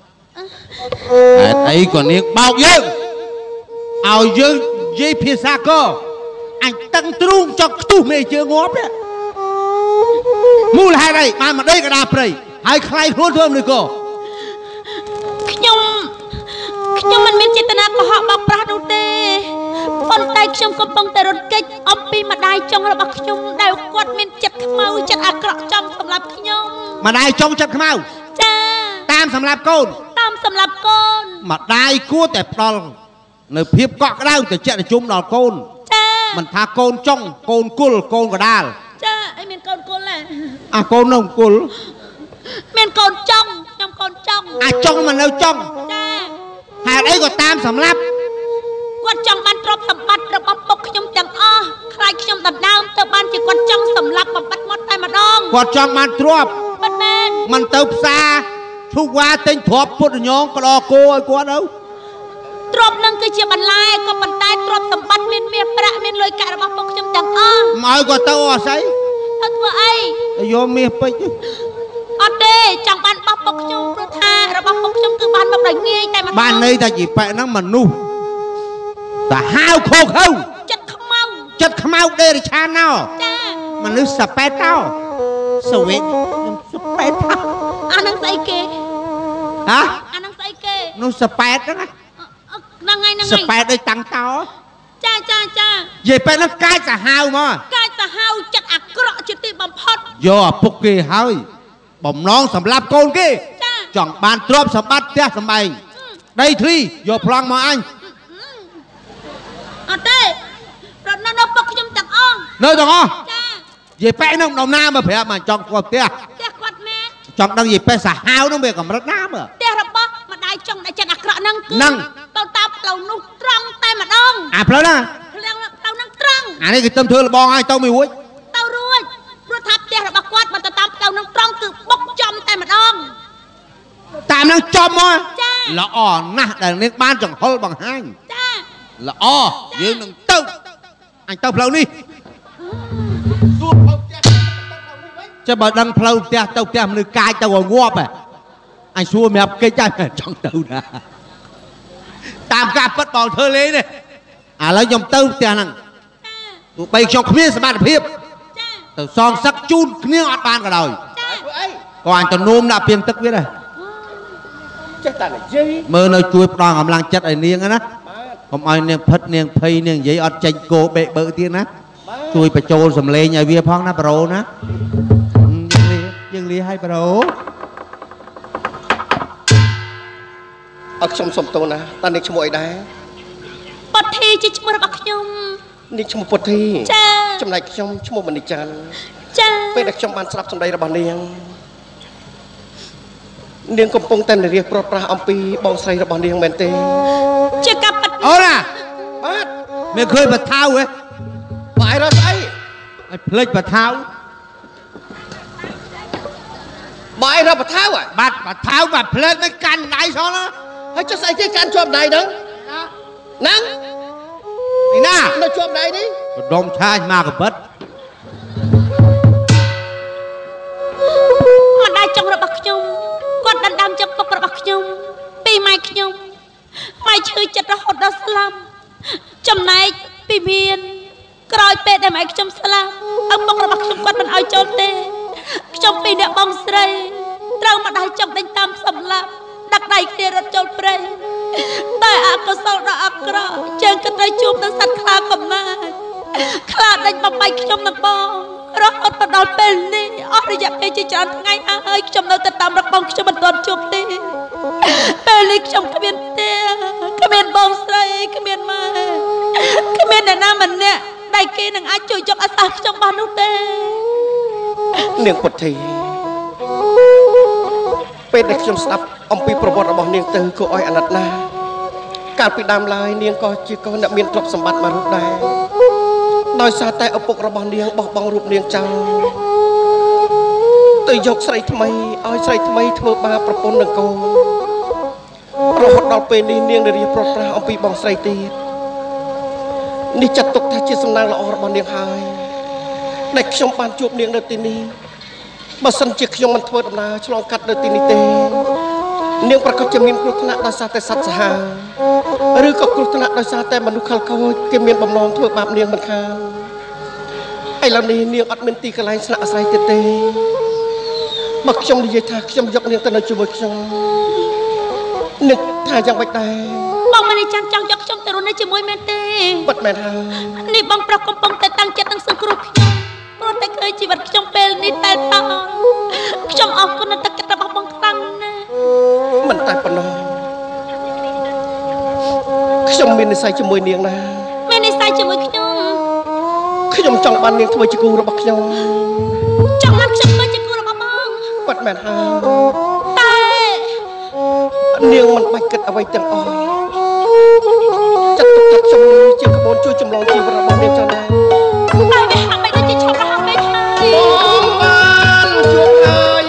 អីក៏នាងបោកយើងឲ្យយើងនិយាយភាសាកោអញតឹងទ្រូងចុកខ្ទុះមេជើងងាប់នេះមូលហេតុអីបានមកដីកដាព្រៃហើយខ្លាយខ្លួនធ្វើមនុស្សកោខ្ញុំខ្ញុំមិនមានចេតនាកុហកបោកប្រាស់នោះទេប៉ុន្តែខ្ញុំកំពុងតែរត់គេចអំពីម្ដាយចុងរបស់ខ្ញុំដែលគាត់មានចិត្តខ្មៅចិត្តអាក្រក់ចង់សម្លាប់ខ្ញុំម្ដាយចុងចិត្តខ្មៅចាតាមសម្លាប់កូនតាមសម្លាប់កូនម្ដាយគួរតែផ្ដល់នៅភាពកក់ក្ដៅទៅចិត្តជុំដល់កូនចាមិនថាកូនចុងកូនគុលកូនកដាលចាអីមានកូនគុលហ៎អាកូននៅគុលមានកូនចុងខ្ញុំកូនចុងអាចុងមិននៅចុងចាហេតុអីក៏តាមសម្លាប់គាត់ចង់បានទ្រព្យសម្បត្តិរបស់ពុកខ្ញុំទាំងអស់ខ្លាចខ្ញុំដណ្ដើមទៅបានជាគាត់ចង់សម្លាប់បំបត្តិមកតែម្ដងគាត់ចង់បានទ្រព្យមិនមែនមិនទៅផ្សារឈូវ៉ាទិញទ្រព្យពុទ្ធញងក្តោគោឲ្យគាត់ទៅទ្រព្យនឹងគឺជាបន្លែក៏ប៉ុន្តែទ្រព្យសម្បត្តិមានមាសប្រាក់មានលុយកាក់របស់ពុកខ្ញុំទាំងអស់មកគាត់ទៅអស់ស្អីទៅធ្វើអីយកមាសពេជ្រអត់ទេចង់បានបោះពុកខ្ញុំព្រោះថារបស់ពុកខ្ញុំគឺបានមកដោយងាយតែម្ដងបានន័យថាជីប៉ែហ្នឹងមនុស្សតាហាវខោខៅចិត្តខ្មៅចិត្តខ្មៅដេរិឆានណោចាមនុស្សសប៉ែតោសវិតខ្ញុំសប៉ែតោអានឹងស្អីគេហ៎អានឹងស្អីគេនោះសប៉ែតហ្នឹងហ្នឹងហើយហ្នឹងហើយសប៉ែតដូចតាំងតោចាចាចានិយាយប៉ែតហ្នឹងកាចសាហាវមកកាចសាហាវចិត្តអាក្រក់ជាទីបំផុតយកឪពុកគេហើយបំណងសម្រាប់កូនគេចាចង់បានទ្រព្យសម្បត្តិផ្ទះសម្បែងដីធ្លីយកប្លង់មកអញអត់ទេរត់នៅនៅពុកខ្ញុំទាំងអស់នៅទាំងអស់ចានិយាយប៉ែនឹងដំណាមកប្រាប់មកចង់គាត់ផ្ទះផ្ទះគាត់មែនចង់ដឹងនិយាយប៉ែសាហាវនឹងវាកម្រិតណាមើលផ្ទះរបស់ម្ដាយចង់តែចិត្តអាក្រក់ហ្នឹងគឺទៅតាមផ្លូវនោះត្រង់តែម្ដងអាផ្លូវណាផ្លូវផ្លូវហ្នឹងត្រង់អានេះគេទៅធ្វើលបងឲ្យទៅមួយរួចទៅរួចព្រោះថាផ្ទះរបស់គាត់បើទៅតាមផ្លូវហ្នឹងត្រង់គឺបុកចំតែម្ដងតាមហ្នឹងចំមកចាល្អណាស់ដែលនាងបានចង្ហុលបង្ហាញចាល្អយើងនឹងទៅអញទៅផ្លូវនេះចាំបើដឹងផ្លូវផ្ទះទៅផ្ទះមនុស្សកាយទៅឲ្យងាប់ហ៎អញសួរម្រាប់កិច្ចតែចង់ទៅណាតាមការពិតបងធ្វើលេងនេះឥឡូវខ្ញុំទៅផ្ទះហ្នឹងទោះបីខ្ញុំគ្មានសមត្ថភាពទៅសងសឹកជូនគ្នាអត់បានក៏ដោយធ្វើអីក៏អញទៅនោមដាក់ពីងទឹកវាដែរចេះតែនិយាយមើលនៅជួយផ្ដល់កម្លាំងចិត្តឲ្យនាងណាកុំឲ្យនាងផិតនាងភ័យនាងនិយាយអត់ចេញគោបេកបើទៀតណាជួយបញ្ចូលសម្លេងឲ្យវាផងណាប្រូណាយើងលាឲ្យប្រូអត់ខ្ញុំសុំទោសណាតើនាងឈ្មោះអីដែរពុទ្ធីជាឈ្មោះរបស់ខ្ញុំនាងឈ្មោះពុទ្ធីចាចំណែកខ្ញុំឈ្មោះមនីច័ន្ទចាពេលដែលខ្ញុំបានស្ដាប់សម្ដីរបស់នាងនាងកំពុងតែនិយាយប្រត់ប្រាស់អំពីបងស្រីរបស់នាងមែនទេជាកាប់អូណាបាទមានឃើញបថាវហ៎បាយរត់ស្អីឲ្យភ្លេចបថាវបាយរត់បថាវបាទបថាវបាទភ្លេចមិនកាន់ដៃសោះណាហើយចុះស្អីគេកាន់ជាប់ដៃហ្នឹងហ្នឹងឯណានៅជាប់ដៃនេះដុំឆាញមកកបិតម្ដាយចុងរបស់ខ្ញុំគាត់ដណ្ដើមចឹកពុករបស់ខ្ញុំពីម៉ែខ្ញុំម៉ែឈឺចិត្តរហូតដល់ស្លាប់ចំណែកពីមានក្រោយពេលដែលម៉ែខ្ញុំស្លាប់ឪពុករបស់ខ្ញុំគាត់មិនឲ្យចូលទេខ្ញុំពីអ្នកបងស្រីត្រូវម្ដាយចុងដេញតាមសម្លាប់ដាក់ដៃគ្នារត់ចូលព្រៃតែអកុសលដ៏អាក្រក់ជើងក៏ត្រូវជួបនឹងសត្វខ្លាកំណាចខ្លាដេញបំបីខ្ញុំនឹងបងរហូតមកដល់ពេលនេះអស់រយៈពេលជាច្រើនថ្ងៃហើយខ្ញុំនៅតែតាមរកបងខ្ញុំមិនទាន់ជួបទេពេលនេះខ្ញុំគ្មានទេគ្មានបងស្រីគ្មានម៉ែគ្មានអ្នកណាម្នាក់ដែលគេនឹងអាចជួយយកអាសាខ្ញុំបាននោះទេនាងពុទ្ធីពេលដែលខ្ញុំស្ដាប់អំពីប្រវត្តិរបស់នាងទៅគួរឲ្យអាណិតណាស់កាលពីដើមឡើយនាងក៏ជាកូនអ្នកមានទ្រព្យសម្បត្តិមួយរូបដែរដោយសារតែឪពុករបស់នាងបោះបង់រូបនាងចោលទៅយកស្រីថ្មីឲ្យស្រីថ្មីធ្វើបាបប្រពន្ធនឹងកូនរហូតដល់ពេលនេះនាងនៅរៀបប្រត់ប្រាស់អំពីបងស្រីទៀតនេះចាត់ទុកថាជាសំណាងល្អរបស់នាងហើយដែលខ្ញុំបានជួបនាងនៅទីនេះបើសិនជាខ្ញុំមិនធ្វើដំណើរឆ្លងកាត់នៅទីនេះទេនាងប្រកាសជាមានគ្រោះថ្នាក់ដោយសារតែសត្វសាហាវឬក៏គ្រោះថ្នាក់ដោយសារតែមនុស្សខលខូចគេមានបំណងធ្វើបាបនាងមិនខានឥឡូវនេះនាងអត់មានទីកន្លែងស្នាក់អាស្រ័យទៀតទេបើខ្ញុំនិយាយថាខ្ញុំយកនាងទៅនៅជាមួយខ្ញុំនឹកថាយ៉ាងម៉េចដែរបងមិនចាំចង់យកខ្ញុំទៅរស់នៅជាមួយមែនទេពិតមែនហើយនេះបងប្រុសកំពុងតែតាំងចិត្តនឹងសង្គ្រោះខ្ញុំព្រោះតែឃើញជីវិតខ្ញុំពេលនេះតែតខ្ញុំអរគុណនឹងទឹកចិត្តរបស់បងខ្លាំងណាស់មិនតែប៉ុណ្ណោះខ្ញុំមាននិស្ស័យជាមួយនាងណាមាននិស្ស័យជាមួយខ្ញុំខ្ញុំចង់បាននាងធ្វើជាគូរបស់ខ្ញុំចង់បានខ្ញុំធ្វើជាគូរបស់បងពិតមែនហើយតែនាងមិនបាច់គិតអ្វីទាំងអស់ចាត់ទុកថាខ្ញុំជាក្បួនជួយចម្លងជីវិតរបស់នាងចង់ដែរតែវាហាក់បីដូចជាឈប់រហ័សពេកហើយបងបានជួបហើយ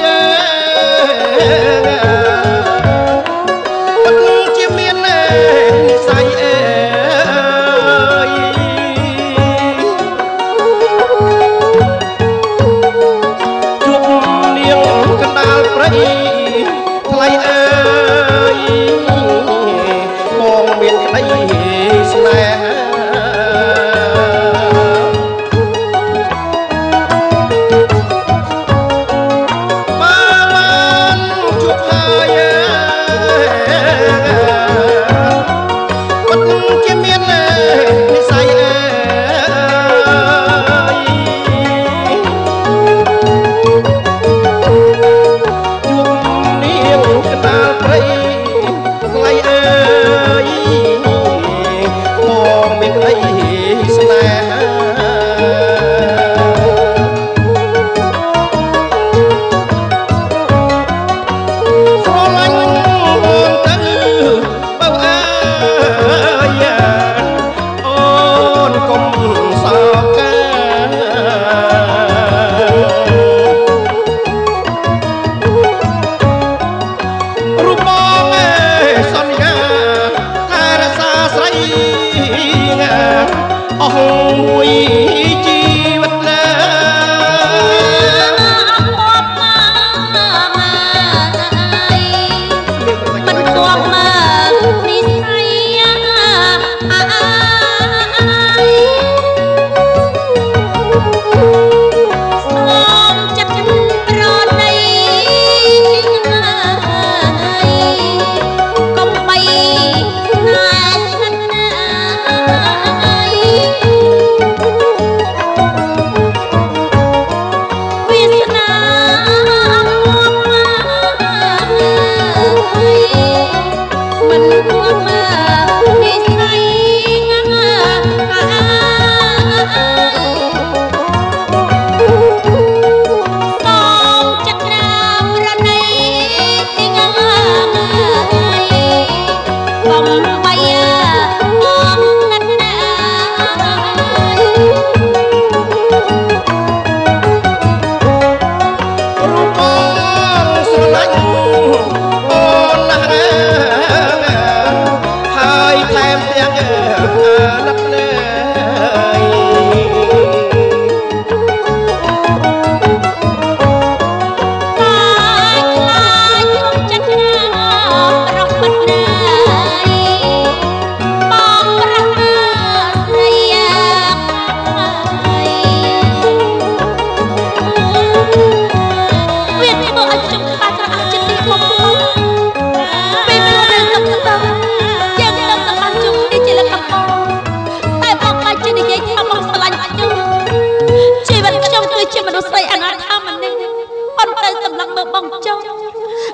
ពិតជាមាននិស្ស័យអើយជួបនាងកណ្ដាលព្រៃថ្លៃអើយបងមានក្តីស្នេហាក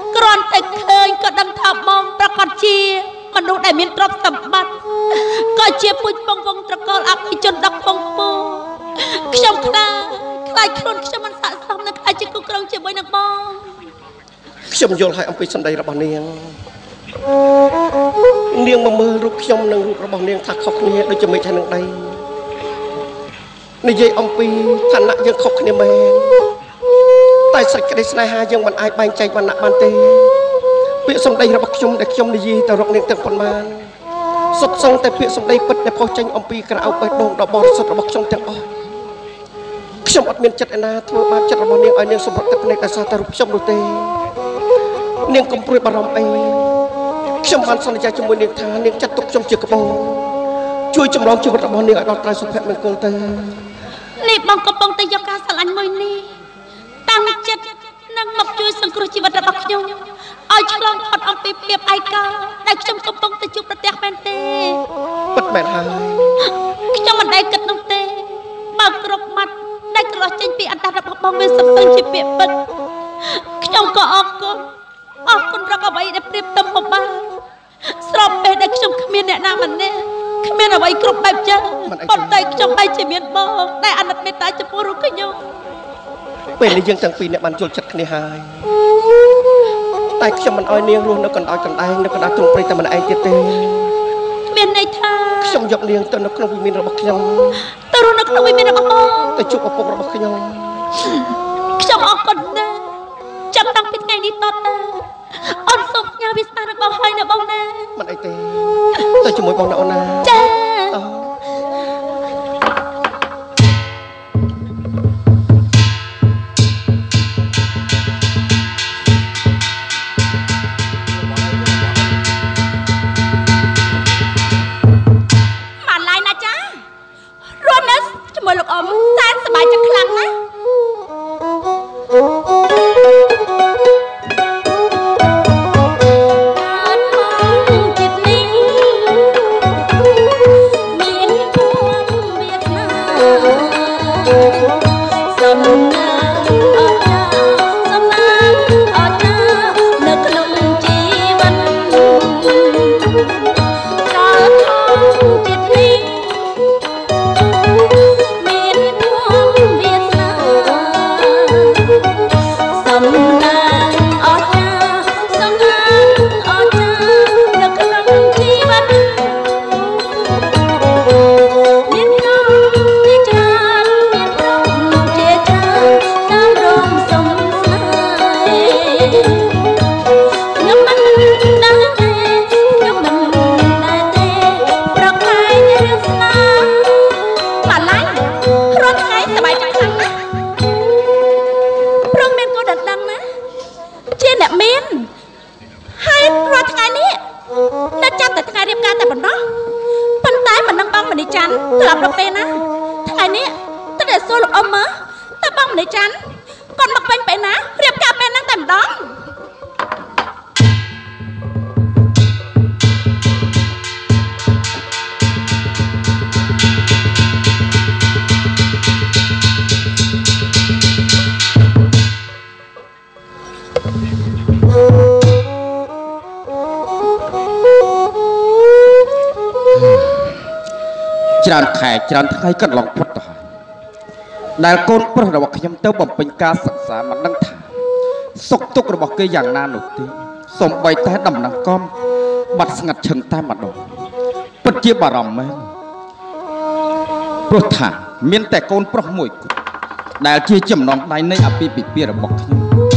គ្រាន់តែឃើញក៏ដឹងថាបងប្រកាសជាមនុស្សដែលមានទ្រព្យសម្បត្តិក៏ជាពុជពងវងត្រកូលអភិជនដកពងពោខ្ញុំខ្លាចខ្លាចខ្លួនខ្ញុំមិនស័ក្តិសមនឹងអាចជាគូក្រុងជាមួយនឹងបងខ្ញុំយល់ហើយអំពីសម្ដីរបស់នាងនាងមកមើលរូបខ្ញុំនិងរូបរបស់នាងថាខុសគ្នាដូចជាមេឃហើយនឹងដីនិយាយអំពីឋានៈយើងខុសគ្នាមែនតែសេចក្តីស្នេហាយើងមិនអាចបែងចែកវណ្ណៈបានទេពាក្យសម្ដីរបស់ខ្ញុំដែលខ្ញុំនិយាយទៅរកនាងទាំងប៉ុន្មានសុទ្ធសឹងតែពាក្យសម្ដីពិតដែលផុសចេញអំពីក្រៅបេះដូងដ៏បរិសុទ្ធរបស់ខ្ញុំទាំងអស់ខ្ញុំអត់មានចិត្តឯណាធ្វើបាបចិត្តរបស់នាងឲ្យនាងសម្រត់ទឹកភ្នែកដោយសារតែរូបខ្ញុំនោះទេនាងកុំព្រួយបារម្ភអីខ្ញុំបានសន្យាជាមួយនាងថានាងចាត់ទុកខ្ញុំជាក្បូរជួយចម្លងជីវិតរបស់នាងឲ្យដល់ត្រៃសុភមង្គលទៅនេះបងកំពុងតែយកការស្រឡាញ់មួយនេះតាំងចិត្តនឹងមកជួយសង្គ្រោះជីវិតរបស់ខ្ញុំឲ្យឆ្លងផុតអំពីភាពឯកោដែលខ្ញុំកំពុងតែជួបប្រទះមែនទេពិតមែនហើយខ្ញុំមិនដែលគិតនោះទេបើគ្រប់ម៉ាត់ដែលក្រឡោះចេញពីអត្តរបស់បងវាសុទ្ធសឹងជាពាក្យពិតខ្ញុំក៏អរគុណអរគុណរកអ្វីដែលប្រៀបទៅមកបានស្របពេលដែលខ្ញុំគ្មានអ្នកណាម្នាក់គ្មានអ្វីគ្រប់បែបចឹងប៉ុន្តែខ្ញុំបែរជាមានបងដែលអាណិតមេត្តាចំពោះរូបខ្ញុំពេលនេះយើងទាំងពីរអ្នកបានយល់ចិត្តគ្នាហើយតែខ្ញុំមិនអោយនាងរស់នៅកណ្ដោចកណ្ដែងនៅកណ្ដាលទ្រង់ព្រៃតែម្នាក់ឯងទៀតទេមានន័យថាខ្ញុំយកនាងទៅនៅក្នុងវិមានរបស់ខ្ញុំទៅរស់នៅក្នុងវិមានរបស់បងទៅជួបឪពុករបស់ខ្ញុំខ្ញុំអរគុណណាស់ចាប់តាំងពីថ្ងៃនេះតទៅអូនសូមផ្ញើវាសនានឹងបងហើយណាបងណាមិនអីទេទៅជាមួយបងណាអូនណាចាលោកអ៊ំសែនសប្បាយចិត្តខ្លាំងណាស់ច្រើនខែច្រើនថ្ងៃកន្លងផុតទៅហើយដែលកូនប្រុសរបស់ខ្ញុំទៅបំពេញការសិក្សាមិនដឹងថាសុខទុក្ខរបស់គេយ៉ាងណានោះទេសូម្បីតែដំណឹងកំបាត់ស្ងាត់ឈឹងតែម្ដងពិតជាបារម្ភមែនព្រោះថាមានតែកូនប្រុសមួយគត់ដែលជាចំណងដៃនៃអាពាហ៍ពិពាហ៍របស់ខ្ញុំ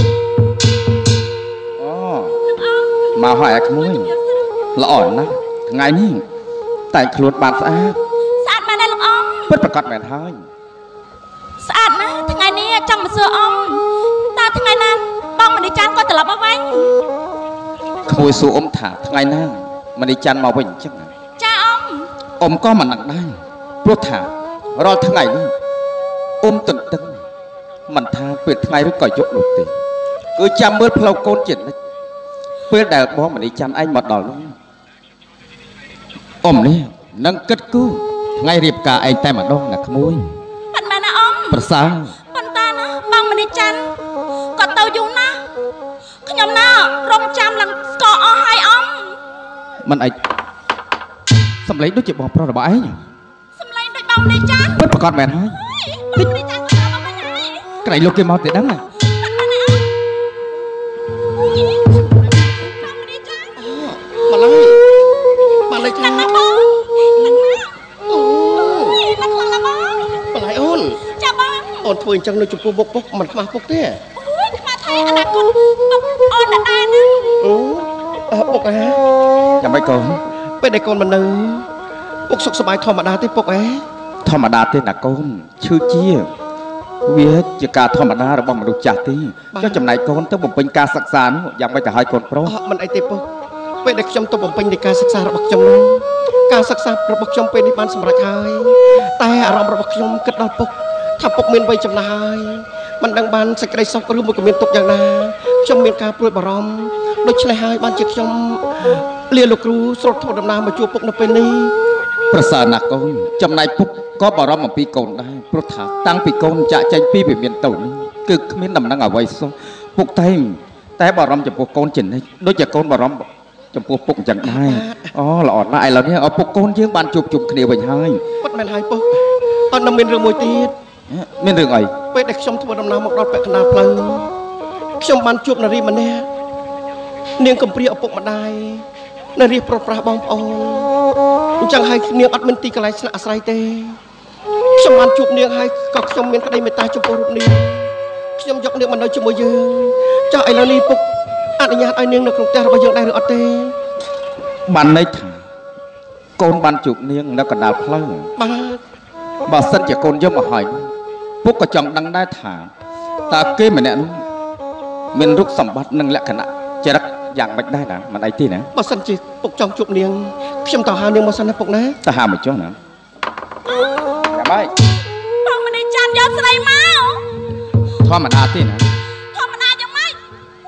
អូមកហើយអាក្មួយល្អណាស់ថ្ងៃនេះតែងខ្លួនបានស្អាតស្អាតមែនទេលោកអ៊ំពិតប្រកបមែនហើយស្អាតណាស់ថ្ងៃនេះចង់មកសួរអ៊ំតើថ្ងៃណាបងមនីច័ន្ទក៏ត្រឡប់មកវិញក្មួយសួរអ៊ំថាថ្ងៃណាមនីច័ន្ទមកវិញអញ្ចឹងចាអ៊ំអ៊ំក៏មិនដឹងដែរព្រោះថារាល់ថ្ងៃនេះអ៊ំទន្ទឹងមិនថាពេលថ្ងៃឬក៏យប់នោះទេគឺចាំមើលផ្លូវកូនជានិច្ចពេលដែលបងមនីច័ន្ទឯងមកដល់នោះអ៊ំនេះនឹងគិតគូរថ្ងៃរៀបការឯងតែម្ដងណាក្មួយប៉ុន្មានណាអ៊ំប្រសើរប៉ុន្តែណាបងមនីច័ន្ទគាត់ទៅយូរណាស់ខ្ញុំណារងចាំឡើងស្កអស់ហើយអ៊ំមិនអីសំឡេងដូចជាបងប្រុសរបស់ឯងសំឡេងដូចបងនេះចាពិតប្រកបមែនហើយបងនេះចាគាត់មកមិនហើយកន្លែងលោកគេមកទៀតហ្នឹងណាមកឡើយមកឡើយចាណាបងអូយណាខ្លាំងណាស់បងមកឡើយអូនចាបងអូនធ្វើអញ្ចឹងនៅចំពោះបុកពុកមិនខ្មាស់ពុកទេអូយខ្មាស់ថៃអនាគតបុកអូនដែរហ្នឹងអូពុកអើចាំបាច់កូនពេលដែលកូនមិននៅពុកសុខសប្បាយធម្មតាទេពុកអើធម្មតាទេណាកូនឈឺជាវាជាការធម្មតារបស់មនុស្សចាស់ទេចុះចំណែកកូនទៅបំពេញការសិក្សានោះយ៉ាងម៉េចទៅឲ្យកូនប្រុសមិនអីទេពុកពេលដែលខ្ញុំទៅបំពេញនៃការសិក្សារបស់ខ្ញុំនោះការសិក្សារបស់ខ្ញុំពេលនេះបានសម្រេចហើយតែអារម្មណ៍របស់ខ្ញុំគិតដល់ពុកថាពុកមានវ័យចំណាស់ហើយមិនដឹងបានសេចក្តីសុខឬមួយក៏មានទុក្ខយ៉ាងណាខ្ញុំមានការព្រួយបារម្ភដូច្នេះហើយបានជាខ្ញុំលាលោកគ្រូស្រុតធ្វើដំណើរមកជួបពុកនៅពេលនេះប្រសើរណាស់កូនចំណែកពុកក៏បារម្ភអំពីកូនដែរព្រោះថាតាំងពីកូនចាក់ចែងពីវាមានទៅនេះគឺគ្មានដំណឹងអ្វីសោះពុកតែតែបារម្ភចំពោះកូនចិននេះដូចជាកូនបារម្ភចំពោះពុកអញ្ចឹងដែរអូល្អណាស់ឥឡូវនេះឪពុកកូនយើងបានជួបជុំគ្នាវិញហើយពុតមែនហើយពុកអត់នៅមានរឿងមួយទៀតមានរឿងអីពេលដែលខ្ញុំធ្វើដំណើរមកដល់ពាក់កណ្ដាលផ្លូវខ្ញុំបានជួបនារីម្នាក់នាងកំព្រាឪពុកម្ដាយនារីប្រុសប្រាស់បងប្អូនអញ្ចឹងហើយនាងអត់មានទីកន្លែងស្នាក់អាស្រ័យទេខ្ញុំបានជួបនាងហើយក៏ខ្ញុំមានក្តីមេត្តាចំពោះរូបនាងខ្ញុំយកនាងមកនៅជាមួយយើងចុះឥឡូវនេះពុកអនុញ្ញាតឲ្យនាងនៅក្នុងផ្ទះរបស់យើងដែរឬអត់ទេបានន័យថាកូនបានជួបនាងនៅកណ្ដាលផ្លូវបាទបើសិនជាកូនយកមកហើយពុកក៏ចង់ដឹងដែរថាតើគេម្នាក់នោះមានរូបសម្បត្តិនិងលក្ខណៈចរិតយ៉ាងម៉េចដែរណាមិនអីទេណាបើសិនជាពុកចង់ជួបនាងខ្ញុំទៅហៅនាងមកសិនណាពុកណាទៅហៅមកចុះណាចាំហើយបងមិនចាំយកស្រីមកធម្មតាទេណាធម្មតាយ៉ាងម៉េច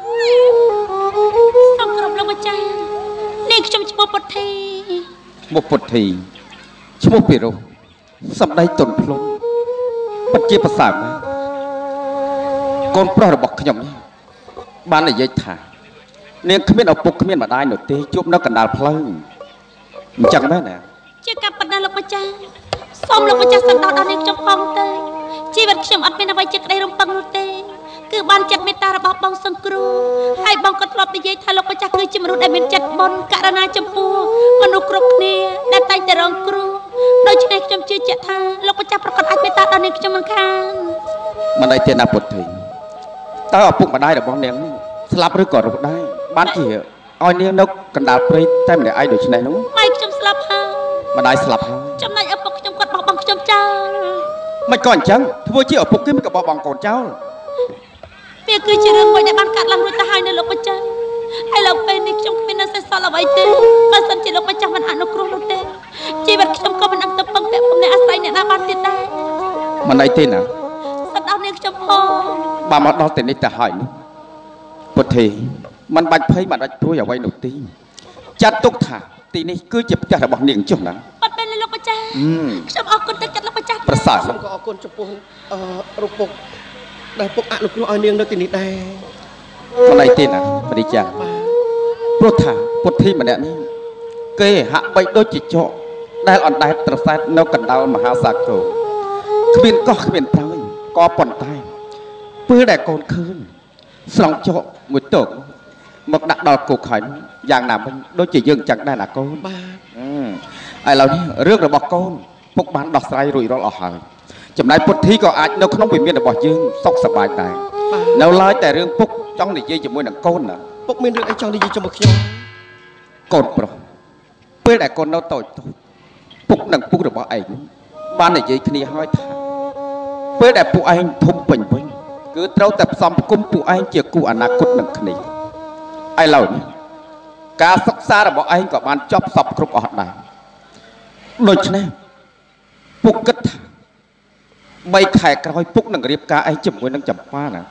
សូមគោរពលោកម្ចាស់នេះខ្ញុំឈ្មោះពុទ្ធីឈ្មោះពុទ្ធីឈ្មោះពីរោះសម្ដីទន់ភ្លន់ពិតជាប្រសើរណាស់កូនប្រុសរបស់ខ្ញុំបាននិយាយថានាងគ្មានឪពុកគ្មានម្ដាយនោះទេជួបនៅកណ្ដាលផ្លូវអញ្ចឹងមែនណាជាការប៉ុណ្ណាលោកម្ចាស់សូមលោកម្ចាស់សន្តោសដល់នាងខ្ញុំផងទៅជីវិតខ្ញុំអត់មានអ្វីជាក្តីរំពឹងនោះទេគឺបានចិត្តមេត្តារបស់បងសង្គ្រោះហើយបងក៏ធ្លាប់និយាយថាលោកម្ចាស់គឺជាមនុស្សដែលមានចិត្តបុណ្យករណាចំពោះមនុស្សគ្រប់គ្នាដែលតែងតែរងគ្រោះដូច្នេះខ្ញុំជឿជាក់ថាលោកម្ចាស់ប្រកាសអាចមេត្តាដល់នាងខ្ញុំមិនខានមិនអីទេណាពុទ្ធីតើឪពុកម្ដាយរបស់នាងស្លាប់ឬក៏រស់ដែរបានជាឲ្យនាងនៅកណ្ដាលព្រៃតែម្នាក់ឯងដូច្នេះនោះម៉ែខ្ញុំស្លាប់ហើយម្ដាយស្លាប់ហើយចំណែកឪពុកខ្ញុំគាត់បោះបង់ខ្ញុំចោលមិនក៏អញ្ចឹងធ្វើជាឪពុកគេមិនក៏បោះបង់កូនចោលវាគឺជារឿងមួយដែលបានកាត់ឡើងរួចទៅហើយនៅលោកម្ចាស់ហើយលោកពេលនេះខ្ញុំគ្មាននៅសេសសល់អ្វីទេបើសិនជាលោកម្ចាស់មិនអនុគ្រោះនោះទេជីវិតខ្ញុំក៏មិនអាចទៅពឹងពាក់បំណែអាស្រ័យអ្នកណាបានទៀតដែរមិនអីទេណាសិនដល់នាងខ្ញុំផងបានមកដល់ទីនេះទៅហើយនោះពុទ្ធីมันបាច់ភ័យមិនអាចព្រួយអ្វីនោះទេចាត់ទុកថាទីនេះគឺជាផ្ទះរបស់នាងចុះណាអត់ពេលលោកម្ចាស់ខ្ញុំអរគុណទឹកចិត្តលោកម្ចាស់ប្រសើរខ្ញុំក៏អរគុណចំពោះអឺរូបពុកដែលពុកអនុគ្រោះឲ្យនាងនៅទីនេះដែរមិនអីទេណាបរិយាព្រោះថាពុទ្ធីម្នាក់នេះគេហាក់បីដូចជាចកដែលអណ្ដែតត្រសែតនៅកណ្ដាលមហាសាគរគ្មានកោះគ្មានប្រើយក៏ប៉ុន្តែពេលដែលកូនឃើញស្រង់ចកមួយតុកមកដាក់ដល់គោខៃយ៉ាងណាវិញដូចជាយើងចឹងដែរណាកូនបាទឥឡូវនេះរឿងរបស់កូនពុកបានដោះស្រាយរួចរាល់អស់ហើយចំណែកពុទ្ធីក៏អាចនៅក្នុងវិមានរបស់យើងសុខសប្បាយដែរនៅឡើយតែរឿងពុកចង់និយាយជាមួយនឹងកូនណាពុកមានរឿងអីចង់និយាយជាមួយខ្ញុំកូនប្រុសពេលដែលកូននៅតូចតូចពុកនិងពុករបស់ឯងបាននិយាយគ្នាហើយថាពេលដែលពួកឯងធំពេញវិញគឺត្រូវតែផ្សំផ្គុំពួកឯងជាគូអនាគតនឹងគ្នាឥឡូវនេះការសិក្សារបស់ឯងក៏បានចប់សពគ្រប់អស់ដែរដូច្នេះពុកគិតថាបីខែក្រោយពុកនឹងរៀបការឯងជាមួយនឹងចម្ប៉ាណា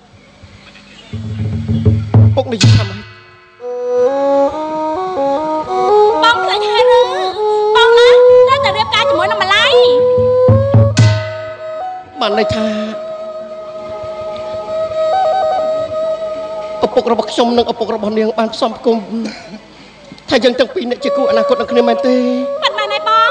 ពុកនិយាយថាម៉េចបងឃើញហើយឬបងណាត្រូវតែរៀបការជាមួយនឹងម្លាយបានន័យថាឪពុករបស់ខ្ញុំនិងឪពុករបស់នាងបានផ្សំផ្គុំថាយើងទាំងពីរអ្នកជាគូអនាគតនឹងគ្នាមែនទេបាត់មែនហើយបង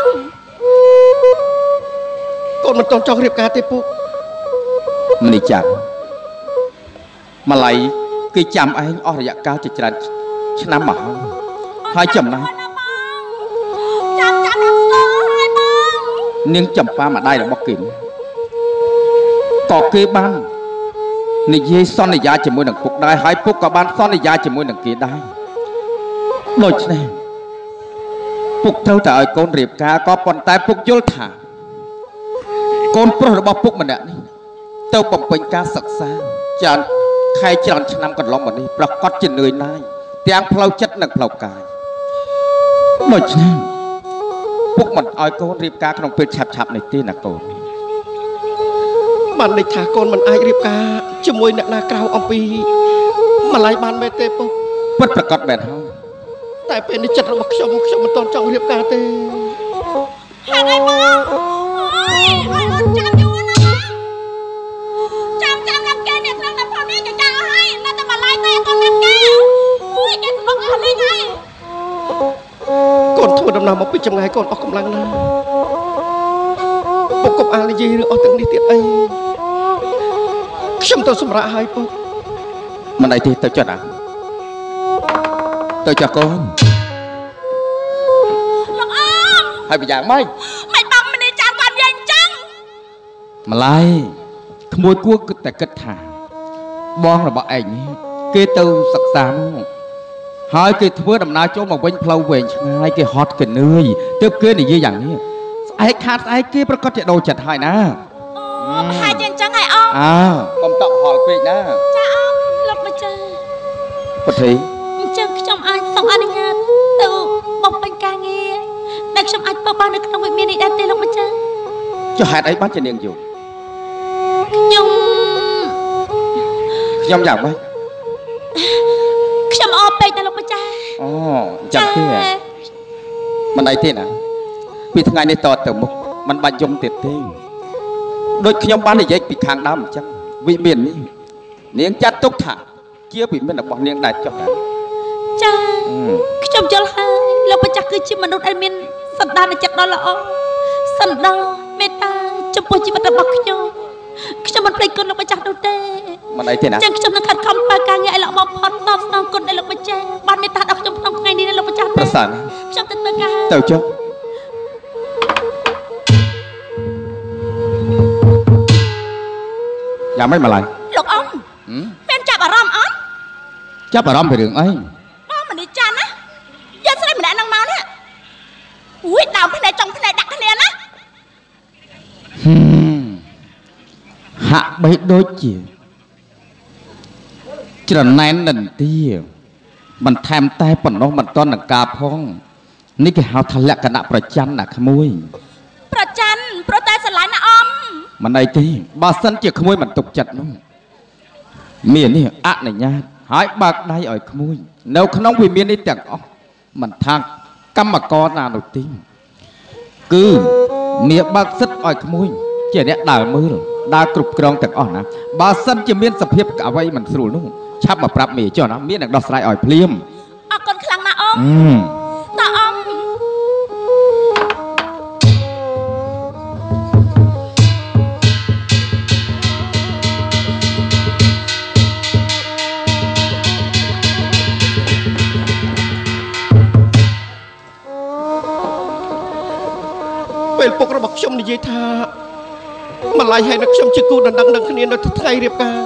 កូនមិនតន់ចង់រៀបការទេពុកមនីចាំម្ល៉េះគឺចាំឯងអស់រយៈកាលជាច្រើនឆ្នាំមកហើយចំណាយចាំចាំដល់ស្គាល់ហើយបងនាងចំប៉ាម្ដាយរបស់គេក៏គេបាននិយាយសន្យាជាមួយនឹងពុកដែរហើយពុកក៏បានសន្យាជាមួយនឹងគេដែរដូច្នេះពុកត្រូវតែឲ្យកូនរៀបការក៏ប៉ុន្តែពុកយល់ថាកូនប្រុសរបស់ពុកម្នាក់នេះទៅបំពេញការសិក្សាច្រើនខែច្រើនឆ្នាំកន្លងមកនេះប្រកាសជានឿយណាយទាំងផ្លូវចិត្តនិងផ្លូវកាយដូច្នេះពុកមិនឲ្យកូនរៀបការក្នុងពេលឆាប់ឆាប់នេះទេណាកូនបានន័យថាកូនមិនអាចរៀបការជាមួយអ្នកណាក្រៅអំពីម្លាយបានមែនទេពុកពិតប្រកបមែនហើយតែពេលនេះចិត្តរបស់ខ្ញុំខ្ញុំមិនទាន់ចង់រៀបការទេហេតុអីបងអូយឲ្យអូនចាំយូរណាចាំចាំដល់គេអ្នកក្នុងតែផងនេះចាចាឲ្យនៅតែម្លាយតែកូនណាគេអូយគេស្បអស់លេងហើយកូនធ្វើដំណើរមកពីចម្ងាយកូនអស់កម្លាំងណាស់ពុកកុំអាលនិយាយរឿងអស់ទាំងនេះទៀតអីខ្ញុំទៅសម្រាប់ឲ្យពុកមិនអីទេទៅចុះណាទៅចុះកូនលោកអមហើយប្រយ៉ាងម៉េចមិនបងមនីចានបាននិយាយអញ្ចឹងម្លាយក្មួយគួរគិតតែគិតថាបងរបស់ឯងគេទៅសិក្សាមកហើយគេធ្វើដំណើរចូលមកវិញផ្លូវវែងឆ្ងាយគេហត់គេនឿយទើបគេនិយាយយ៉ាងនេះស្អែកខាតស្អែកគេប្រកាសជាដូរចិត្តហើយណាអូប្រហែលជាអញ្ចឹងហើយអមអើកុំតក់ហល់ពេកណាចាអមលោកម្ចាស់ពុទ្ធីអញ្ចឹងខ្ញុំអាចសូមអនុញ្ញាតទៅបំពេញការងារដែលខ្ញុំអាចធ្វើបាននៅក្នុងវិមាននេះដែរទេលោកម្ចាស់ចុះហេតុអីបានជានាងយល់ខ្ញុំខ្ញុំយ៉ាងម៉េចខ្ញុំអរពេកណាលោកម្ចាស់អូចាំទេមិនអីទេណាពីថ្ងៃនេះតទៅមុខមិនបាច់យំទៀតទេដូចខ្ញុំបាននិយាយពីខាងដើមអញ្ចឹងវិមាននេះនាងចាត់ទុកថាជាវិមានរបស់នាងដែរចុះណាចាខ្ញុំយល់ហើយលោកម្ចាស់គឺជាមនុស្សដែលមានសន្តានចិត្តដ៏ល្អសន្តានមេត្តាចំពោះជីវិតរបស់ខ្ញុំខ្ញុំមិនភ្លេចគុណលោកម្ចាស់នោះទេមិនអីទេណាចឹងខ្ញុំនឹងខិតខំធ្វើការងារឲ្យល្អបំផុតតបស្នងគុណដល់លោកម្ចាស់បានមេត្តាដល់ខ្ញុំក្នុងថ្ងៃនេះលោកម្ចាស់ប្រសើរខ្ញុំទៅធ្វើការទៅចុះយ៉ាងម៉េចម្ល៉េះលោកអ៊ំមានចាប់អារម្មណ៍អត់ចាប់អារម្មណ៍ពីរឿងអីបងមនីចាន់ណាយកស្រីម្នាក់ហ្នឹងមកនេះអូយដើមភ្នែកចុងភ្នែកដាក់គ្នាណាហាក់បីដូចជាច្រណែននិន្ទាបន្ថែមតែប៉ុណ្ណោះមិនតន់នឹងការផងនេះគេហៅថាលក្ខណៈប្រច័ណ្ឌណាក្មួយប្រច័ណ្ឌប្រតែស្រឡាញ់ណាអ៊ំមិនអីទេបើសិនជាក្មួយមិនទុកចិត្តនោះមាននេះអនុញ្ញាតហើយបើកដៃឲ្យក្មួយនៅក្នុងវិមាននេះទាំងអស់មិនថាកម្មករណានោះទេគឺមានបើកសិទ្ធឲ្យក្មួយជាអ្នកដើរមើលដើរគ្រប់គ្រងទាំងអស់ណាបើសិនជាមានសភាពអ្វីមិនស្រួលនោះឆាប់មកប្រាប់មេចុះណាមាននឹងដោះស្រាយឲ្យភ្លាមអរគុណខ្លាំងណាស់អ៊ំតើអ៊ំពេលពុករបស់ខ្ញុំនិយាយថាម្លាយហើយនឹងខ្ញុំជាគូដណ្ដឹងនឹងគ្នានៅថ្ងៃរៀបការ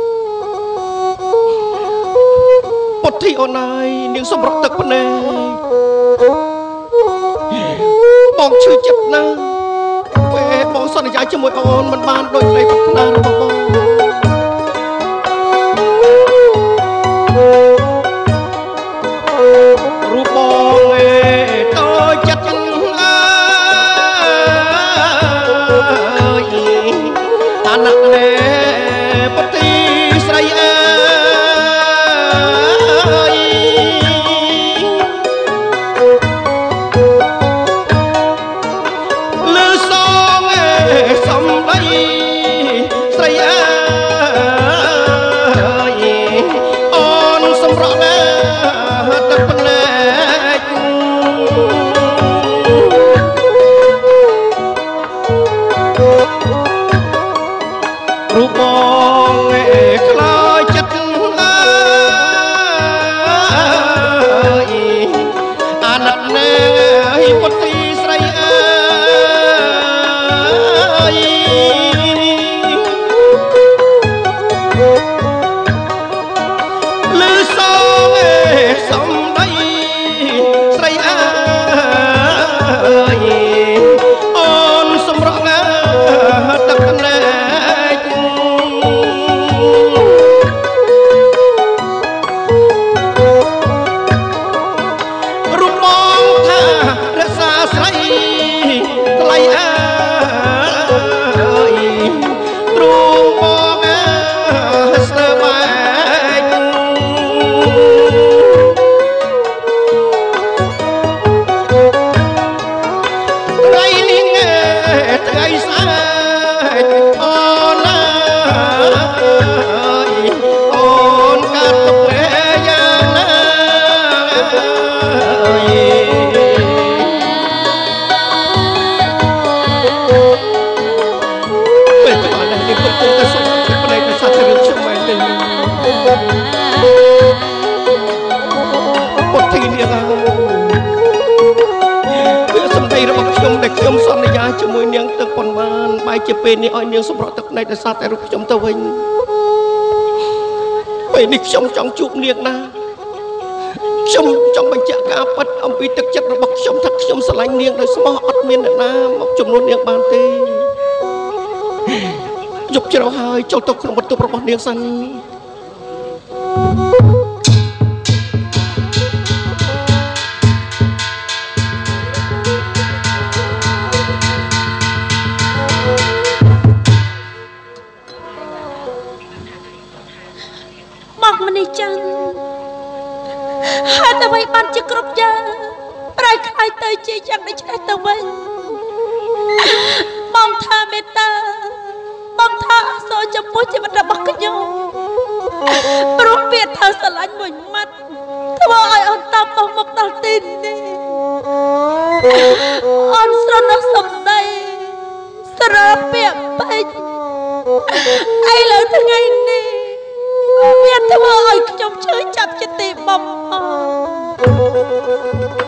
ពុទ្ធីអូនហើយនាងសម្រុកទឹកភ្នែកបងឈឺចិត្តណាស់ពេលបងសន្យាជាមួយអូនមិនបានដូចក្តីប្រាថ្នារបស់បងរូបបងឯតូចចិត្តអាណត្តិណែពទីស្រីអើយលឺសងសំដីស្រីអើសំដីស្រីអើយអូនសម្រក់ណាទឹកភ្នែករូបបងថារក្សាស្រីថ្លៃអើយទ្រូងបងស្ទើបែកថ្ងៃនេះថ្ងៃស្អែកអូនណាអូនកាត់ទុកយ៉ាងណាពេលទៅដល់នេះពុទ្ធទៅសុំផ្នែកសាស្ត្ររឿងខ្ញុំមែនទេពុទ្ធីនាងវាសំដីរបស់ខ្ញុំដែលខ្ញុំសន្យាជាមួយនាងទឹកប៉ុន្មានបែរជាពេលនេះឲ្យនាងសម្រក់ទឹកភ្នែកដោយសារតែរូបខ្ញុំទៅវិញពេលនេះខ្ញុំចង់ជួបនាងណាខ្ញុំចង់បញ្ជាក់ការពិតអំពីទឹកចិត្តរបស់ខ្ញុំថាខ្ញុំស្រឡាញ់នាងដោយស្មោះអត់មានអ្នកណាមកជំនួសនាងបានទេយប់ជ្រៅហើយចូលទៅក្នុងបន្ទប់របស់នាងសិនមកមនីច័ន្ទហើយតែវិញបានជាគ្រប់យ៉ាងប្រែខ្លាយទៅជាយ៉ាងដូចនេះទៅវិញបងថាមេត្តាបងថាអសូរចំពោះជីវិតរបស់ខ្ញុំព្រោះពាក្យថាស្រឡាញ់មួយម៉ាត់ធ្វើឲ្យអូនតាមបងមកដល់ទីនេះអូនស្រណោះសំដីស្រពាក្យពេកឥឡូវថ្ងៃនេះវាធ្វើឲ្យខ្ញុំឈឺចាប់ចិត្តទីបំផុត